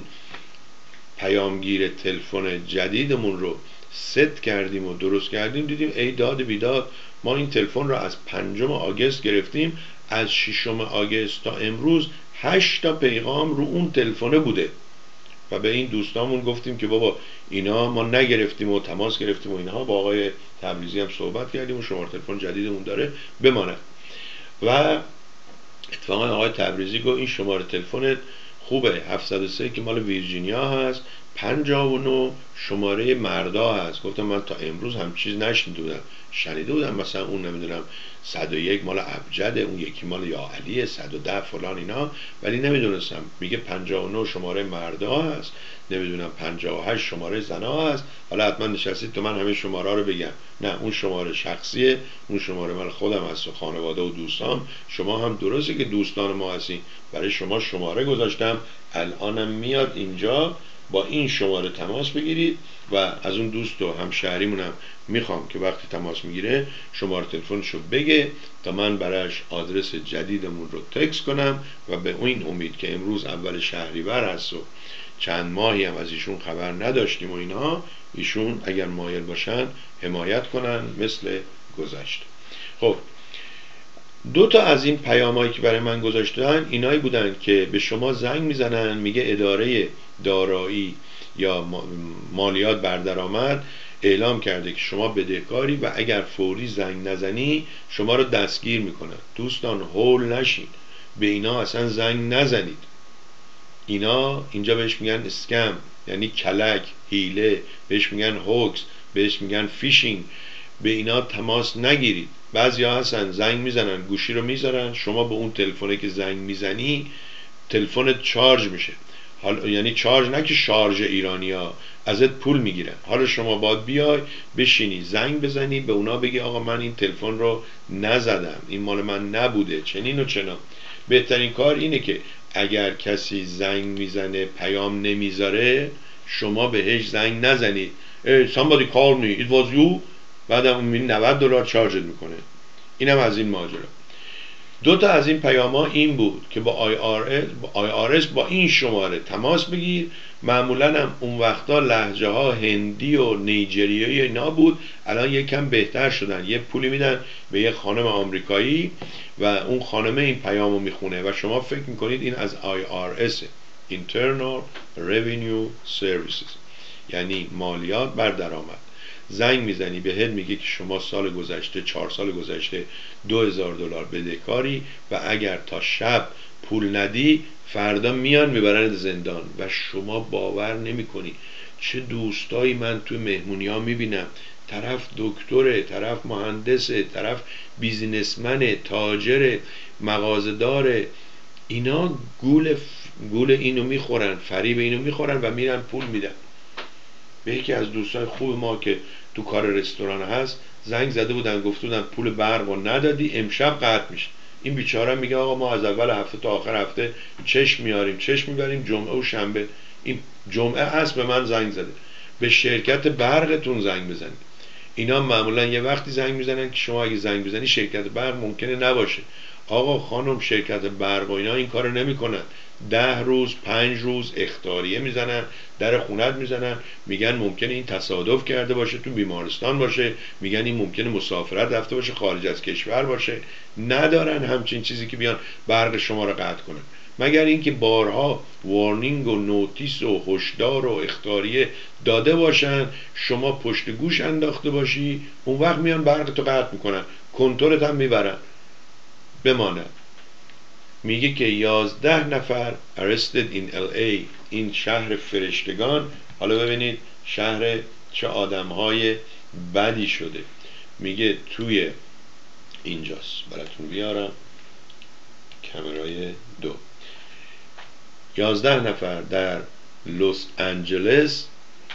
پیامگیر تلفن جدیدمون رو ست کردیم و درست کردیم، دیدیم ای داد بیداد، ما این تلفن رو از 5 آگوست گرفتیم، از 6 آگوست تا امروز 8 تا پیغام رو اون تلفنه بوده و به این دوستامون گفتیم که بابا اینا ما نگرفتیم و تماس گرفتیم و اینها. با آقای تبریزی هم صحبت کردیم و شماره تلفن جدیدمون داره بماند. و اتفاقا آقای تبریزی گفت این شماره تلفن خوبه، 703 که مال ویرجینیا هست، 59 شماره مردا هست. گفتم من تا امروز هم چیز نشنیده بودم، شنیده بودم مثلا اون نمیدونم 101 مال ابجده، اون یکی مال یا علیه، 110 فلان اینا، ولی نمیدونستم. میگه 59 شماره مردا هست، نمیدونم 58 شماره زنا هست. حالا حتما نشستید تو من همه شماره رو بگم، نه اون شماره شخصیه، اون شماره مال خودم هست و خانواده و دوستان. شما هم درسته که دوستان ما هستین، برای شما شماره گذاشتم، الانم میاد اینجا با این شماره تماس بگیرید و از اون دوست و همشهریمونم میخوام که وقتی تماس میگیره شماره تلفنشو بگه تا من براش آدرس جدیدمون رو تکس کنم و به این امید که امروز اول شهریور هست و چند ماهی هم از ایشون خبر نداشتیم و اینا، ایشون اگر مایل باشن حمایت کنن مثل گذشته. خب 2 تا از این پیامایی که برای من گذاشتن اینایی بودن که به شما زنگ میزنن، میگه اداره دارایی یا مالیات بر درآمد اعلام کرده که شما بدهکاری و اگر فوری زنگ نزنی شما رو دستگیر میکنن. دوستان هول نشین، به اینا اصلا زنگ نزنید. اینا اینجا بهش میگن اسکم، یعنی کلک، هیله، بهش میگن هوکس، بهش میگن فیشینگ. به اینا تماس نگیرید. بعضیا هستن زنگ میزنن، گوشی رو میذارن، شما به اون تلفنی که زنگ میزنی تلفنت چارج میشه، یعنی چارج نه که شارژ ایرانیا، ازت پول میگیرن. حالا شما باید بیای بشینی زنگ بزنی به اونا بگی آقا من این تلفن رو نزدم، این مال من نبوده، چنین و چنان. بهترین کار اینه که اگر کسی زنگ میزنه پیام نمیذاره شما بهش زنگ نزنید. somebody called me it was you، بعدم اون $90 چارجت میکنه. اینم از این ماجرا. 2 تا از این پیاما این بود که با IRS با این شماره تماس بگیر. معمولا هم اون وقتا لهجه ها هندی و نیجریایی اینا بود، الان یکم بهتر شدن. یه پولی میدن به یه خانم آمریکایی و اون خانمه این پیامو میخونه و شما فکر میکنید این از IRS، Internal Revenue Services، یعنی مالیات بر درآمد. زنگ میزنی بهت میگه که شما سال گذشته 4 سال گذشته $2000 بدهکاری و اگر تا شب پول ندی فردا میان میبرند زندان. و شما باور نمیکنی چه دوستایی من توی مهمونی ها میبینم، طرف دکتره، طرف مهندسه، طرف بیزینسمنه، تاجره، مغازه‌داره، اینا گول اینو میخورن، فریب اینو میخورن و میرن پول میدن. به یکی از دوستای خوب ما که تو کار رستوران هست زنگ زده بودن، گفته بودن پول برق رو ندادی امشب قطع میشه. این بیچاره میگه آقا ما از اول هفته تا آخر هفته چشم میاریم، چشم میبریم، جمعه و شنبه. این جمعه است به من زنگ زده، به شرکت برقتون زنگ بزنید. اینا معمولا یه وقتی زنگ میزنن که شما اگه زنگ بزنی شرکت برق ممکنه نباشه. آقا خانم شرکت برق و اینا این کارو نمیکنن. 10 روز 5 روز اخطاریه میزنن، در خونت میزنن، میگن ممکنه این تصادف کرده باشه، تو بیمارستان باشه، میگن این ممکنه مسافرت رفته باشه، خارج از کشور باشه. ندارن همچین چیزی که بیان برق شما رو قطع کنن، مگر اینکه بارها وارنینگ و نوتیس و هشدار و اخطاریه داده باشن، شما پشت گوش انداخته باشی، اون وقت میان برق تو قطع میکنن، کنترلت هم میبرن. بماند میگه که 11 نفر arrested in LA، این شهر فرشتگان. حالا ببینید شهر چه آدمهای بدی شده. میگه توی اینجاست، براتون بیارم کامرای 2، 11 نفر در لس آنجلس،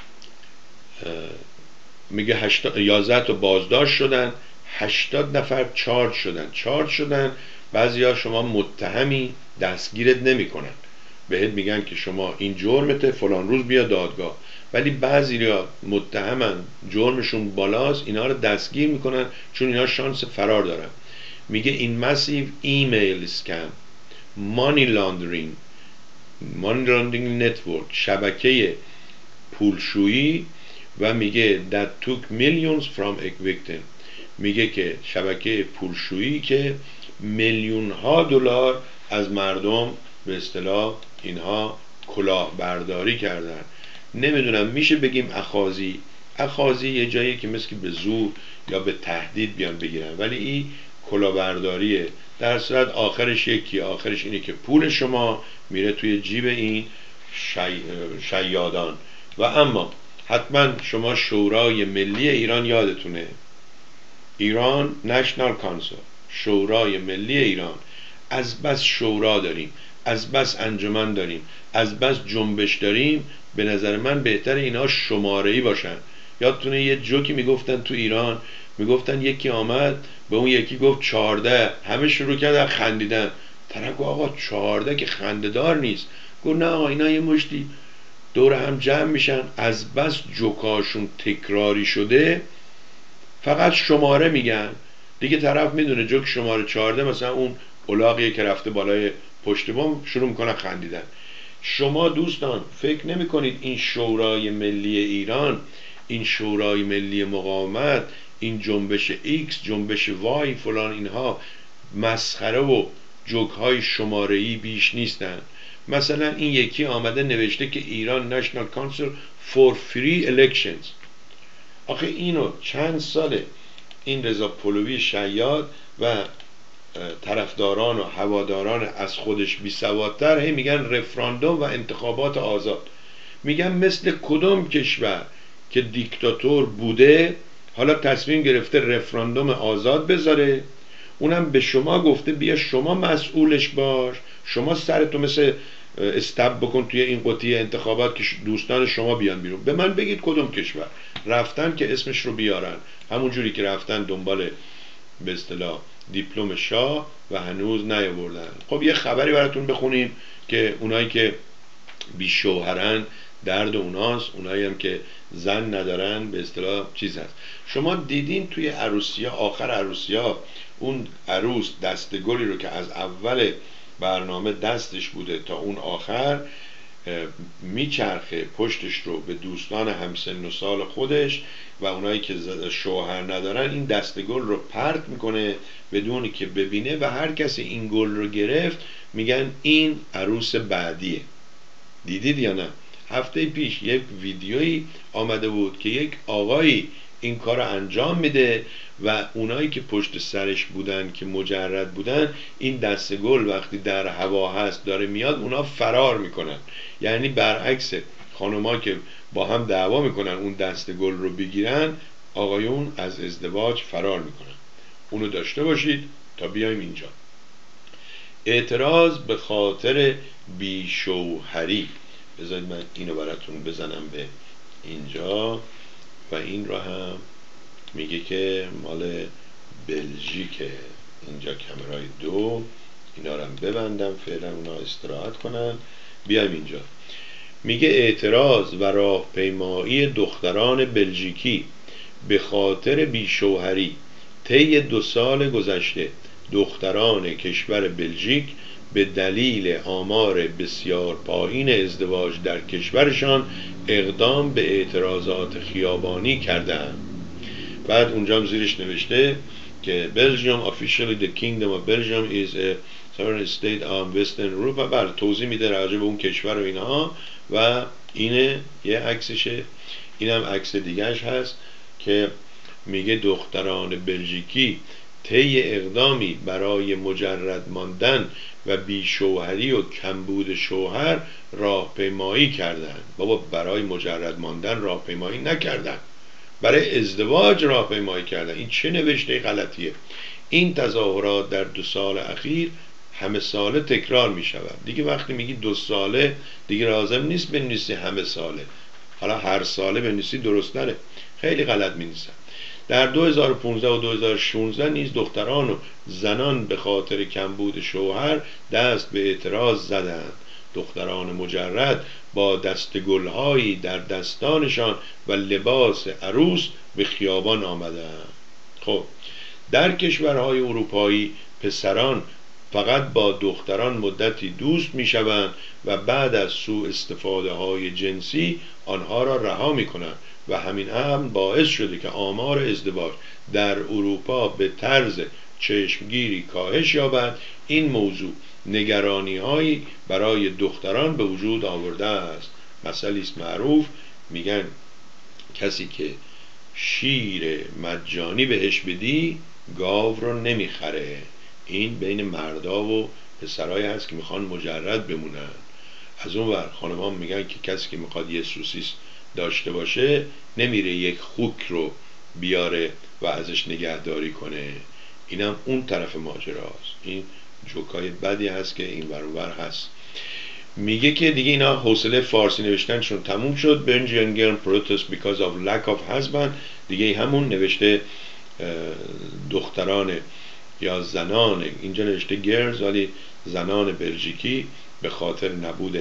میگه 11 تا بازداشت شدن، 80 نفر چارج شدن. بعضیا شما متهمی، دستگیرت نمیکنن، بهت میگن که شما این جرمته، فلان روز بیا دادگاه، ولی بعضیا متهمن، جرمشون بالاست، اینا رو دستگیر میکنن چون اینا شانس فرار دارن. میگه این مسیو ایمیل اسکم، مانی لاندرینگ نتورک، شبکه پولشویی، و میگه that took millions from a victim، میگه که شبکه پولشویی که میلیون ها دلار از مردم به اصطلاح اینها کلاهبرداری کردن. نمیدونم میشه بگیم اخاذی یه جایی که مثل به زور یا به تهدید بیان بگیرن، ولی این کلاهبرداریه. در صورت آخرش آخرش اینه که پول شما میره توی جیب این شیادان. و اما حتما شما شورای ملی ایران یادتونه، ایران نشنال کانسل، شورای ملی ایران، از بس شورا داریم، از بس انجمن داریم، از بس جنبش داریم، به نظر من بهتر اینا شماره‌ای باشن. یادتونه یه جوکی میگفتن تو ایران، میگفتن یکی آمد به اون یکی گفت 14، همه شروع کردن خندیدن. طرف گفت آقا 14 که خنده‌دار نیست. گفت نه آقا اینا یه مشتی دور هم جمع میشن، از بس جوکاشون تکراری شده فقط شماره میگن دیگه. طرف میدونه جوک شماره 14 مثلا اون الاغیه که رفته بالای پشت بام، شروع میکنن خندیدن. شما دوستان فکر نمی کنید این شورای ملی ایران، این شورای ملی مقاومت، این جنبش ایکس، جنبش وای، فلان، اینها مسخره و جوک های شماره‌ای بیش نیستن؟ مثلا این یکی آمده نوشته که ایران نشنال کانسل فور فری الکشنز. آخه اینو چند ساله این رضا پهلوی شیاد و طرفداران و هواداران از خودش بی سوادتر هی میگن رفراندوم و انتخابات آزاد. میگن مثل کدوم کشور که دیکتاتور بوده حالا تصمیم گرفته رفراندوم آزاد بذاره، اونم به شما گفته بیا شما مسئولش باش، شما سرتو مثل استب بکن توی این قطعه انتخابات که دوستان شما بیان بیرون. به من بگید کدوم کشور رفتن که اسمش رو بیارن، همون جوری که رفتن دنبال به اصطلاح دیپلم شاه و هنوز نیاوردن. خب یه خبری براتون بخونیم که اونایی که بی شوهرن درد اوناست، اونایی هم که زن ندارن به اصطلاح چیز هست. شما دیدین توی عروسیا، آخر عروسیا، اون عروس دستگلی رو که از اول برنامه دستش بوده تا اون آخر میچرخه پشتش رو به دوستان همسن و سال خودش و اونایی که شوهر ندارن این دستگل رو پرت میکنه بدون که ببینه و هر کسی این گل رو گرفت میگن این عروس بعدیه. دیدید یا نه؟ هفته پیش یک ویدیویی آمده بود که یک آقایی این کار رو انجام میده و اونایی که پشت سرش بودن که مجرد بودن، این دسته گل وقتی در هوا هست داره میاد اونا فرار میکنن. یعنی برعکس خانوما که با هم دعوا میکنن اون دسته گل رو بگیرن، آقایون از ازدواج فرار میکنن. اونو داشته باشید تا بیایم اینجا. اعتراض به خاطر بیشوهری. بذارید من اینو براتون بزنم به اینجا و این رو هم میگه که مال بلژیکه. اینجا کامرای 2، اینا رو هم ببندم فعلا اونا استراحت کنن. بیایم اینجا. میگه اعتراض و راهپیمایی دختران بلژیکی به خاطر بیشوهری. طی 2 سال گذشته دختران کشور بلژیک به دلیل آمار بسیار پایین ازدواج در کشورشان اقدام به اعتراضات خیابانی کردند. بعد اونجا زیرش نوشته که Belgium officially the kingdom of Belgium is a sovereign state of Western Europe. بعد توضیح میده راجع به اون کشور و اینها و اینه یه عکسشه. اینم عکس دیگهش هست که میگه دختران بلژیکی طی اقدامی برای مجرد ماندن و بیشوهری و کمبود شوهر راهپیمایی کردند. بابا برای مجرد ماندن راهپیمایی نکردن، برای ازدواج راهپیمایی کردن. این چه نوشته غلطیه؟ این تظاهرات در 2 سال اخیر همه ساله تکرار می شود. دیگه وقتی میگی 2 ساله دیگه لازم نیست بنویسی همه ساله، حالا هر ساله بنویسی درست تره. خیلی غلط می نویسن. در 2015 و 2016 نیز دختران و زنان به خاطر کمبود شوهر دست به اعتراض زدند. دختران مجرد با دست گلهایی در دستانشان و لباس عروس به خیابان آمدند. خب در کشورهای اروپایی پسران فقط با دختران مدتی دوست می شوند و بعد از سوء استفاده های جنسی آنها را رها می کنند و همین امر باعث شده که آمار ازدواج در اروپا به طرز چشمگیری کاهش یابد. این موضوع نگرانی هایی برای دختران به وجود آورده است. مثلی است معروف، میگن کسی که شیر مجانی بهش بدی گاو رو نمیخره. این بین مردا و پسرایی هست که میخوان مجرد بمونن. از اون ور خانمان میگن که کسی که میخواد یه سوسیس داشته باشه نمیره یک خوک رو بیاره و ازش نگهداری کنه. اینم اون طرف ماجراست. این جوکای بدی هست که این ور اون ور هست. میگه که دیگه اینا حوصله فارسی نوشتنشون تموم شد. Belgian protest because of lack of husband. دیگه همون نوشته دختران یا زنان، اینجا نوشته گرز ولی زنان بلژیکی به خاطر نبود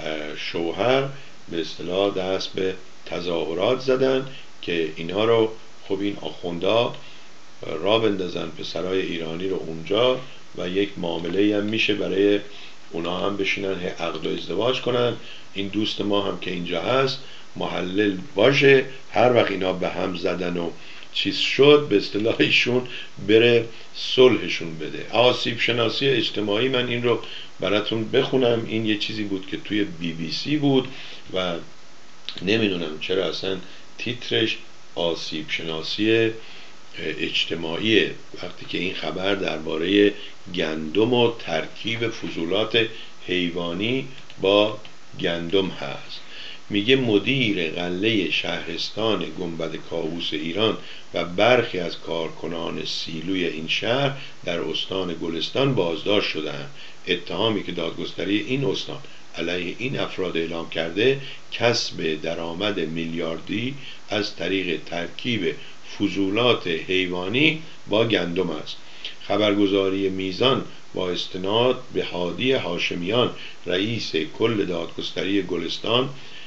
شوهر به اصطلاح دست به تظاهرات زدن که اینها رو خب این آخوندا را بندازن پسرای ایرانی رو اونجا و یک معامله هم میشه برای اونا هم بشینن عقد و ازدواج کنن. این دوست ما هم که اینجا هست محلل باشه، هر وقت اینا به هم زدن و چیز شد به اصطلاح ایشون بره صلحشون بده. آسیب شناسی اجتماعی، من این رو براتون بخونم. این یه چیزی بود که توی BBC بود و نمیدونم چرا اصلا تیترش آسیب شناسی اجتماعیه، وقتی که این خبر درباره گندم و ترکیب فضولات حیوانی با گندم هست. میگه مدیر غله شهرستان گنبد کاووس ایران و برخی از کارکنان سیلوی این شهر در استان گلستان بازداشت شدند. اتهامی که دادگستری این استان علیه این افراد اعلام کرده کسب درآمد میلیاردی از طریق ترکیب فضولات حیوانی با گندم است. خبرگزاری میزان با استناد به هادی هاشمیان رئیس کل دادگستری گلستان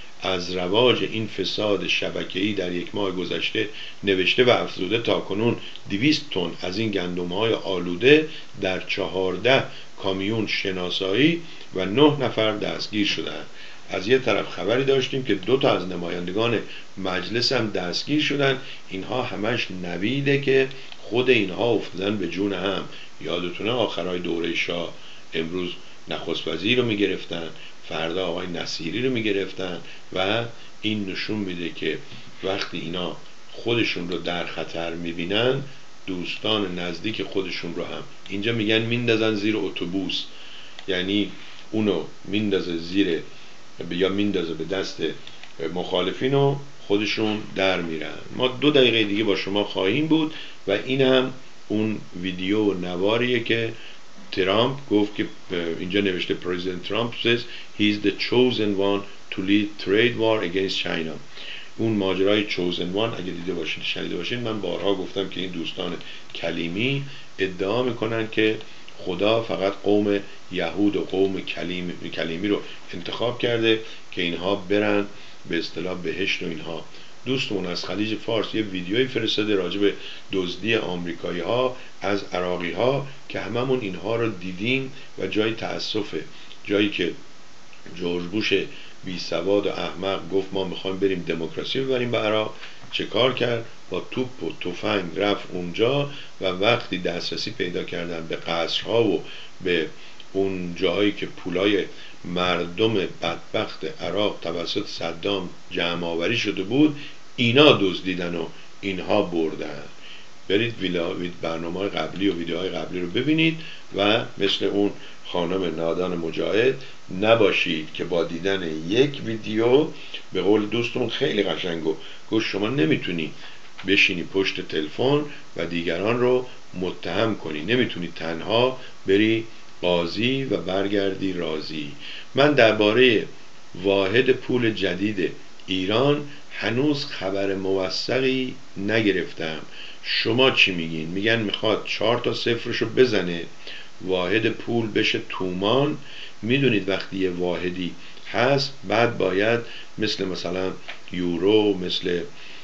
از رواج این فساد شبکه‌ای در 1 ماه گذشته نوشته و افزوده تاکنون 200 تن از این گندم‌های آلوده در 14 کامیون شناسایی و 9 نفر دستگیر شدند. از یه طرف خبری داشتیم که 2 تا از نمایندگان مجلس هم دستگیر شدن. اینها همش نویده که خود اینها افتادن به جون هم. یادتونه آخرای دوره شاه امروز نخست وزیر رو میگرفتن، فردا آقای نصیری رو میگرفتن و این نشون میده که وقتی اینا خودشون رو در خطر میبینن دوستان نزدیک خودشون رو هم اینجا میگن میندازن زیر اتوبوس، یعنی اونو میندازه زیر یا میندازه به دست مخالفین و خودشون در میرن. ما 2 دقیقه دیگه با شما خواهیم بود و این هم اون ویدیو نواریه که ترامپ گفت که اینجا نوشته پرزیدنت ترامپ says he is the chosen one to lead trade war against China. اون ماجرای chosen one اگه دیده باشید شنیده باشید، من بارها گفتم که این دوستان کلیمی ادعا میکنن که خدا فقط قوم یهود و قوم کلیمی رو انتخاب کرده که اینها برن به اصطلاح بهشت و اینها. دوستمون از خلیج فارس یه ویدیویی فرستاده راجع به دزدی آمریکایی ها از عراقی ها که هممون اینها رو دیدیم و جای تأسفه. جایی که جورج بوش بی سواد و احمق گفت ما میخوایم بریم دموکراسی ببریم به عراق، چه کار کرد؟ با توپ و تفنگ رفت اونجا و وقتی دسترسی پیدا کردن به قصرها و به اون جایی که پولای مردم بدبخت عراق توسط صدام جمع آوری شده بود اینا دزدیدن و اینها بردن. برید برنامه قبلی و ویدیوهای قبلی رو ببینید و مثل اون خانم نادان مجاهد نباشید که با دیدن یک ویدیو، به قول دوستون خیلی قشنگ گفت شما نمیتونی بشینی پشت تلفن و دیگران رو متهم کنی، نمیتونی تنها بری قاضی و برگردی راضی. من درباره واحد پول جدید ایران هنوز خبر موثقی نگرفتم. شما چی میگین؟ میگن میخواد 4 تا صفرشو بزنه واحد پول بشه تومان. میدونید وقتی یه واحدی هست بعد باید مثلا یورو، مثل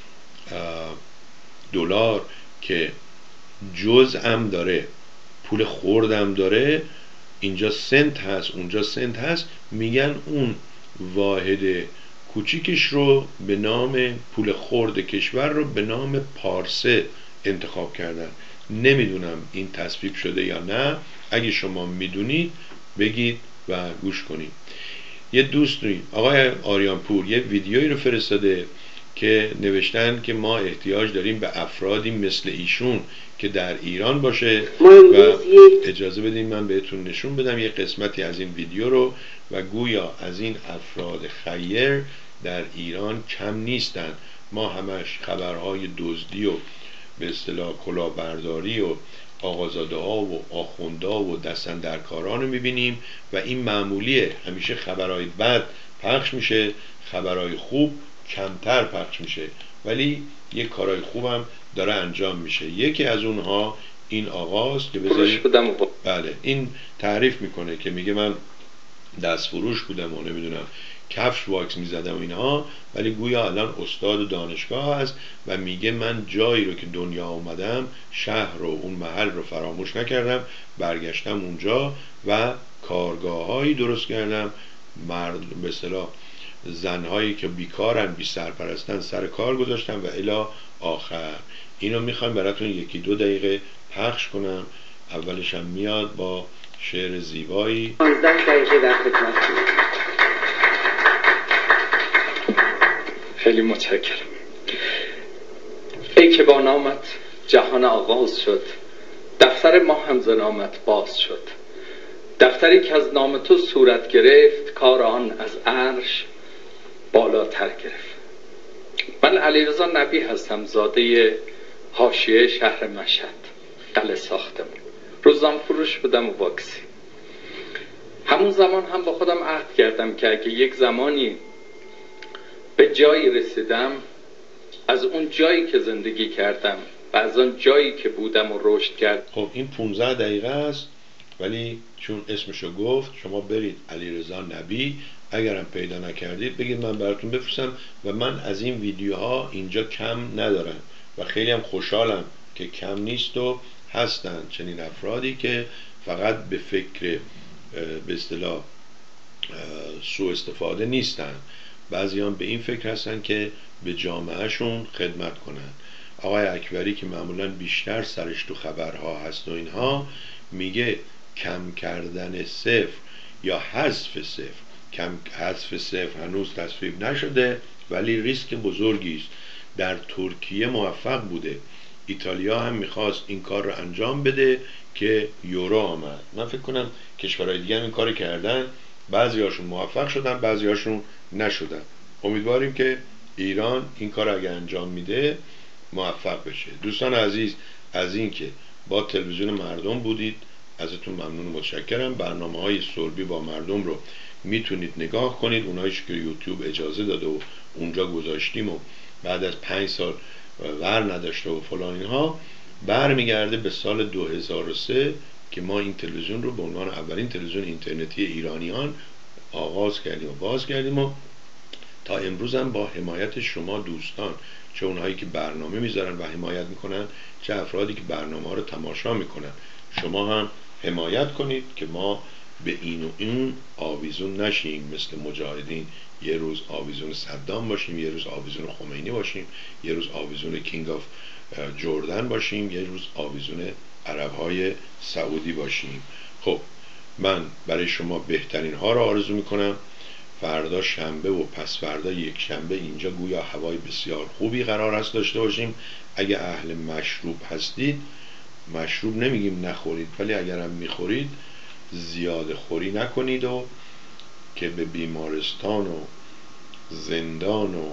دلار که جزءم داره، پول خوردم داره، اینجا سنت هست اونجا سنت هست، میگن اون واحد کوچیکش رو به نام پول خورد کشور رو به نام پارسه انتخاب کردن. نمیدونم این تصویب شده یا نه، اگه شما میدونید بگید و گوش کنید. یه دوستی آقای آریانپور یه ویدیویی رو فرستاده که نوشتن که ما احتیاج داریم به افرادی مثل ایشون که در ایران باشه و اجازه بدین من بهتون نشون بدم یه قسمتی از این ویدیو رو. و گویا از این افراد خیر در ایران کم نیستن. ما همش خبرهای دزدی و به اصطلاح کلاهبرداری و آقازاده ها و آخوندا و دستاندرکاران رو میبینیم و این معمولیه. همیشه خبرهای بد پخش میشه، خبرهای خوب کمتر پخش میشه، ولی یک کارهای خوبم داره انجام میشه. یکی از اونها این آقاست که بذارید بله این تعریف میکنه که میگه من دست فروش بودم و نمیدونم کفش واکس میزدم و اینها، ولی گویا الان استاد دانشگاه هست و میگه من جایی رو که دنیا اومدم، شهر رو، اون محل رو فراموش نکردم، برگشتم اونجا و کارگاه‌هایی درست کردم، به اصطلاح زنهایی که بیکارن، بی سرپرستن، سر کار گذاشتم و الی آخر. اینو میخوایم براتون 1-2 دقیقه پخش کنم. اولش هم میاد با شعر زیبایی. 15 دقیقه در خدمتتون. خیلی متشکرم. ای که با نامت جهان آغاز شد، دفتر ما هم ز نامت باز شد. دفتری که از نام تو صورت گرفت، کار آن از عرش بالاتر گرفت. من علیرضا نبی هستم، زاده حاشیه شهر مشهد، قلعه ساختم. روزنامه فروش بودم و واکسی. همون زمان هم با خودم عهد کردم که اگه یک زمانی به جایی رسیدم، از اون جایی که زندگی کردم و از اون جایی که بودم و رشد کردم. خب این 15 دقیقه است، ولی چون اسمشو گفت شما برید علیرضا نبی، اگرم پیدا نکردید بگید من براتون بفرستم. و من از این ویدیوها اینجا کم ندارم و خیلی هم خوشحالم که کم نیست و هستن چنین افرادی که فقط به فکر به اصطلاح سوء استفاده نیستن، بعضی هم به این فکر هستن که به جامعهشون خدمت کنن. آقای اکبری که معمولا بیشتر سرش تو خبرها هست و اینها، میگه کم کردن صفر یا حذف صفر. حذف صفر هنوز تصویب نشده ولی ریسک بزرگی است. در ترکیه موفق بوده، ایتالیا هم میخواست این کار رو انجام بده که یورو آمد. من فکر کنم کشورهای دیگه هم این کار کردن، بعضی هاشون موفق شدن بعضی هاشون نشدن. امیدواریم که ایران این کار اگه انجام میده موفق بشه. دوستان عزیز، از این که با تلویزیون مردم بودید ازتون ممنون و متشکرم. برنامه‌های صلبی با مردم رو میتونید نگاه کنید، اوناییش که یوتیوب اجازه داده و اونجا گذاشتیم و بعد از 5 سال ور نداشته و فلان اینها، برمیگرده به سال 2003 که ما این تلویزیون رو به عنوان اولین تلویزیون اینترنتی ایرانیان آغاز کردیم و باز کردیم و تا امروز هم با حمایت شما دوستان، چه اونهایی که برنامه میذارن و حمایت میکنن، چه افرادی که برنامه ها رو تماشا میکنن، شما هم حمایت کنید که ما به این و این آویزون نشیم. مثل مجاهدین یه روز آویزون صدام باشیم، یه روز آویزون خمینی باشیم، یه روز آویزون کینگ آف جردن باشیم، یه روز آویزون عربهای سعودی باشیم. خب من برای شما بهترین ها رو آرزو میکنم. فردا شنبه و پس فردا یک شنبه اینجا گویا هوای بسیار خوبی قرار است داشته باشیم. اگه اهل مشروب هستید، مشروب نمیگیم نخورید، ولی اگرم میخورید زیاده خوری نکنید و که به بیمارستان و زندان و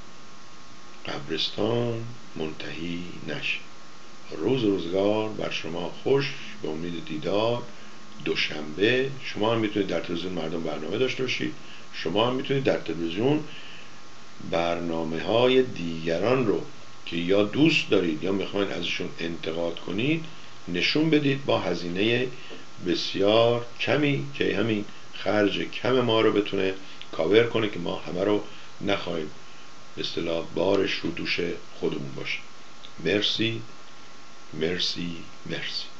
قبرستان منتهی نشه. روز روزگار بر شما خوش، به امید دیدار دوشنبه. شما هم میتونید در تلویزیون مردم برنامه داشته باشید، شما هم میتونید در تلویزیون برنامه های دیگران رو که یا دوست دارید یا میخواید ازشون انتقاد کنید نشون بدید با هزینه بسیار کمی که همین خرج کم ما رو بتونه کاور کنه که ما همه رو نخواهیم به اصطلاح بارش رو دوش خودمون باشه. مرسی مرسی مرسی.